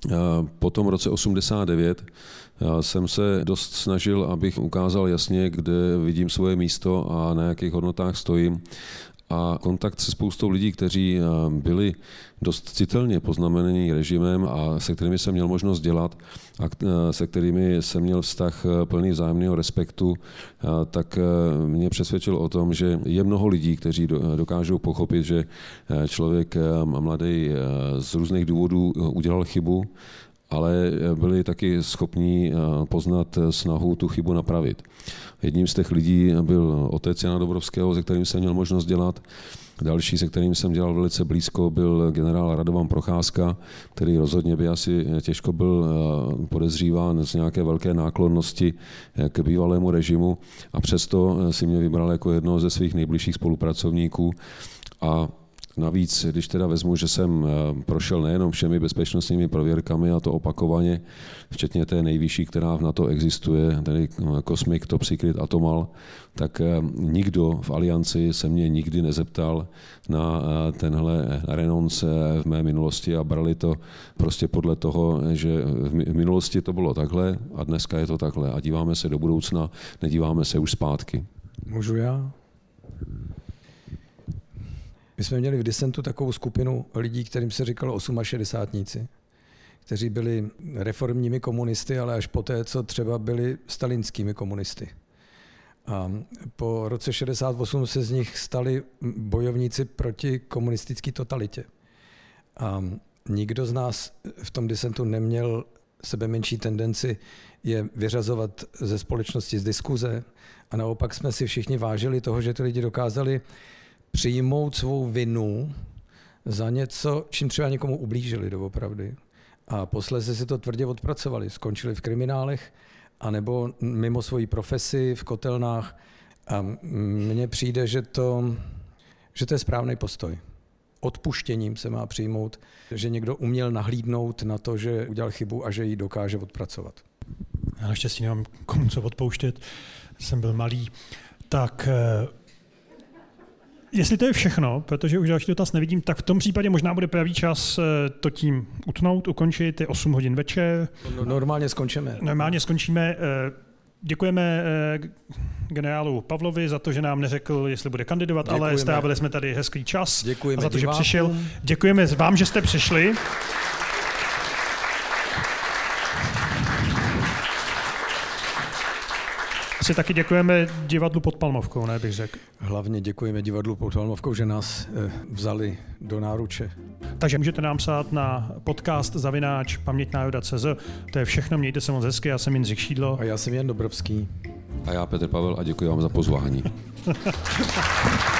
po tom roce 89 jsem se dost snažil, abych ukázal jasně, kde vidím svoje místo a na jakých hodnotách stojím. A kontakt se spoustou lidí, kteří byli dost citelně poznamenaní režimem a se kterými jsem měl možnost dělat a se kterými jsem měl vztah plný vzájemného respektu, tak mě přesvědčil o tom, že je mnoho lidí, kteří dokážou pochopit, že člověk mladý z různých důvodů udělal chybu, ale byli taky schopní poznat snahu tu chybu napravit. Jedním z těch lidí byl otec Jana Dobrovského, se kterým jsem měl možnost dělat. Další, se kterým jsem dělal velice blízko, byl generál Radovan Procházka, který rozhodně by asi těžko byl podezříván z nějaké velké náklonnosti k bývalému režimu a přesto si mě vybral jako jednoho ze svých nejbližších spolupracovníků. A navíc, když teda vezmu, že jsem prošel nejenom všemi bezpečnostními prověrkami, a to opakovaně, včetně té nejvyšší, která v NATO existuje, tedy Cosmic Top Secret Atomal, tak nikdo v alianci se mě nikdy nezeptal na tenhle renonce v mé minulosti a brali to prostě podle toho, že v minulosti to bylo takhle a dneska je to takhle a díváme se do budoucna, nedíváme se už zpátky. Můžu já? My jsme měli v disentu takovou skupinu lidí, kterým se říkalo 68níci, kteří byli reformními komunisty, ale až poté, co třeba byli stalinskými komunisty. A po roce 68 se z nich stali bojovníci proti komunistické totalitě. A nikdo z nás v tom disentu neměl sebe menší tendenci je vyřazovat ze společnosti z diskuze. A naopak jsme si všichni vážili toho, že ty lidi dokázali přijmout svou vinu za něco, čím třeba někomu ublížili doopravdy. A posléze si to tvrdě odpracovali. Skončili v kriminálech, anebo mimo svoji profesi v kotelnách. A mně přijde, že to je správný postoj. Odpuštěním se má přijmout, že někdo uměl nahlídnout na to, že udělal chybu a že ji dokáže odpracovat. Já naštěstí nemám komu co odpouštět, jsem byl malý. Tak jestli to je všechno, protože už další dotaz nevidím, tak v tom případě možná bude pravý čas to tím utnout, ukončit, je 8 hodin večer. Normálně skončíme. Normálně skončíme. Děkujeme generálu Pavlovi za to, že nám neřekl, jestli bude kandidovat, děkujeme. Ale strávili jsme tady hezký čas. Děkujeme a za to, divákům. Že přišel. Děkujeme vám, že jste přišli. Si taky děkujeme divadlu pod Palmovkou, ne bych řekl. Hlavně děkujeme divadlu pod Palmovkou, že nás vzali do náruče. Takže můžete nám psát na podcast@pamětnároda.cz. To je všechno, mějte se moc hezky, já jsem Jindřich Šídlo. A já jsem Jan Dobrovský. A já Petr Pavel a děkuji vám za pozvání.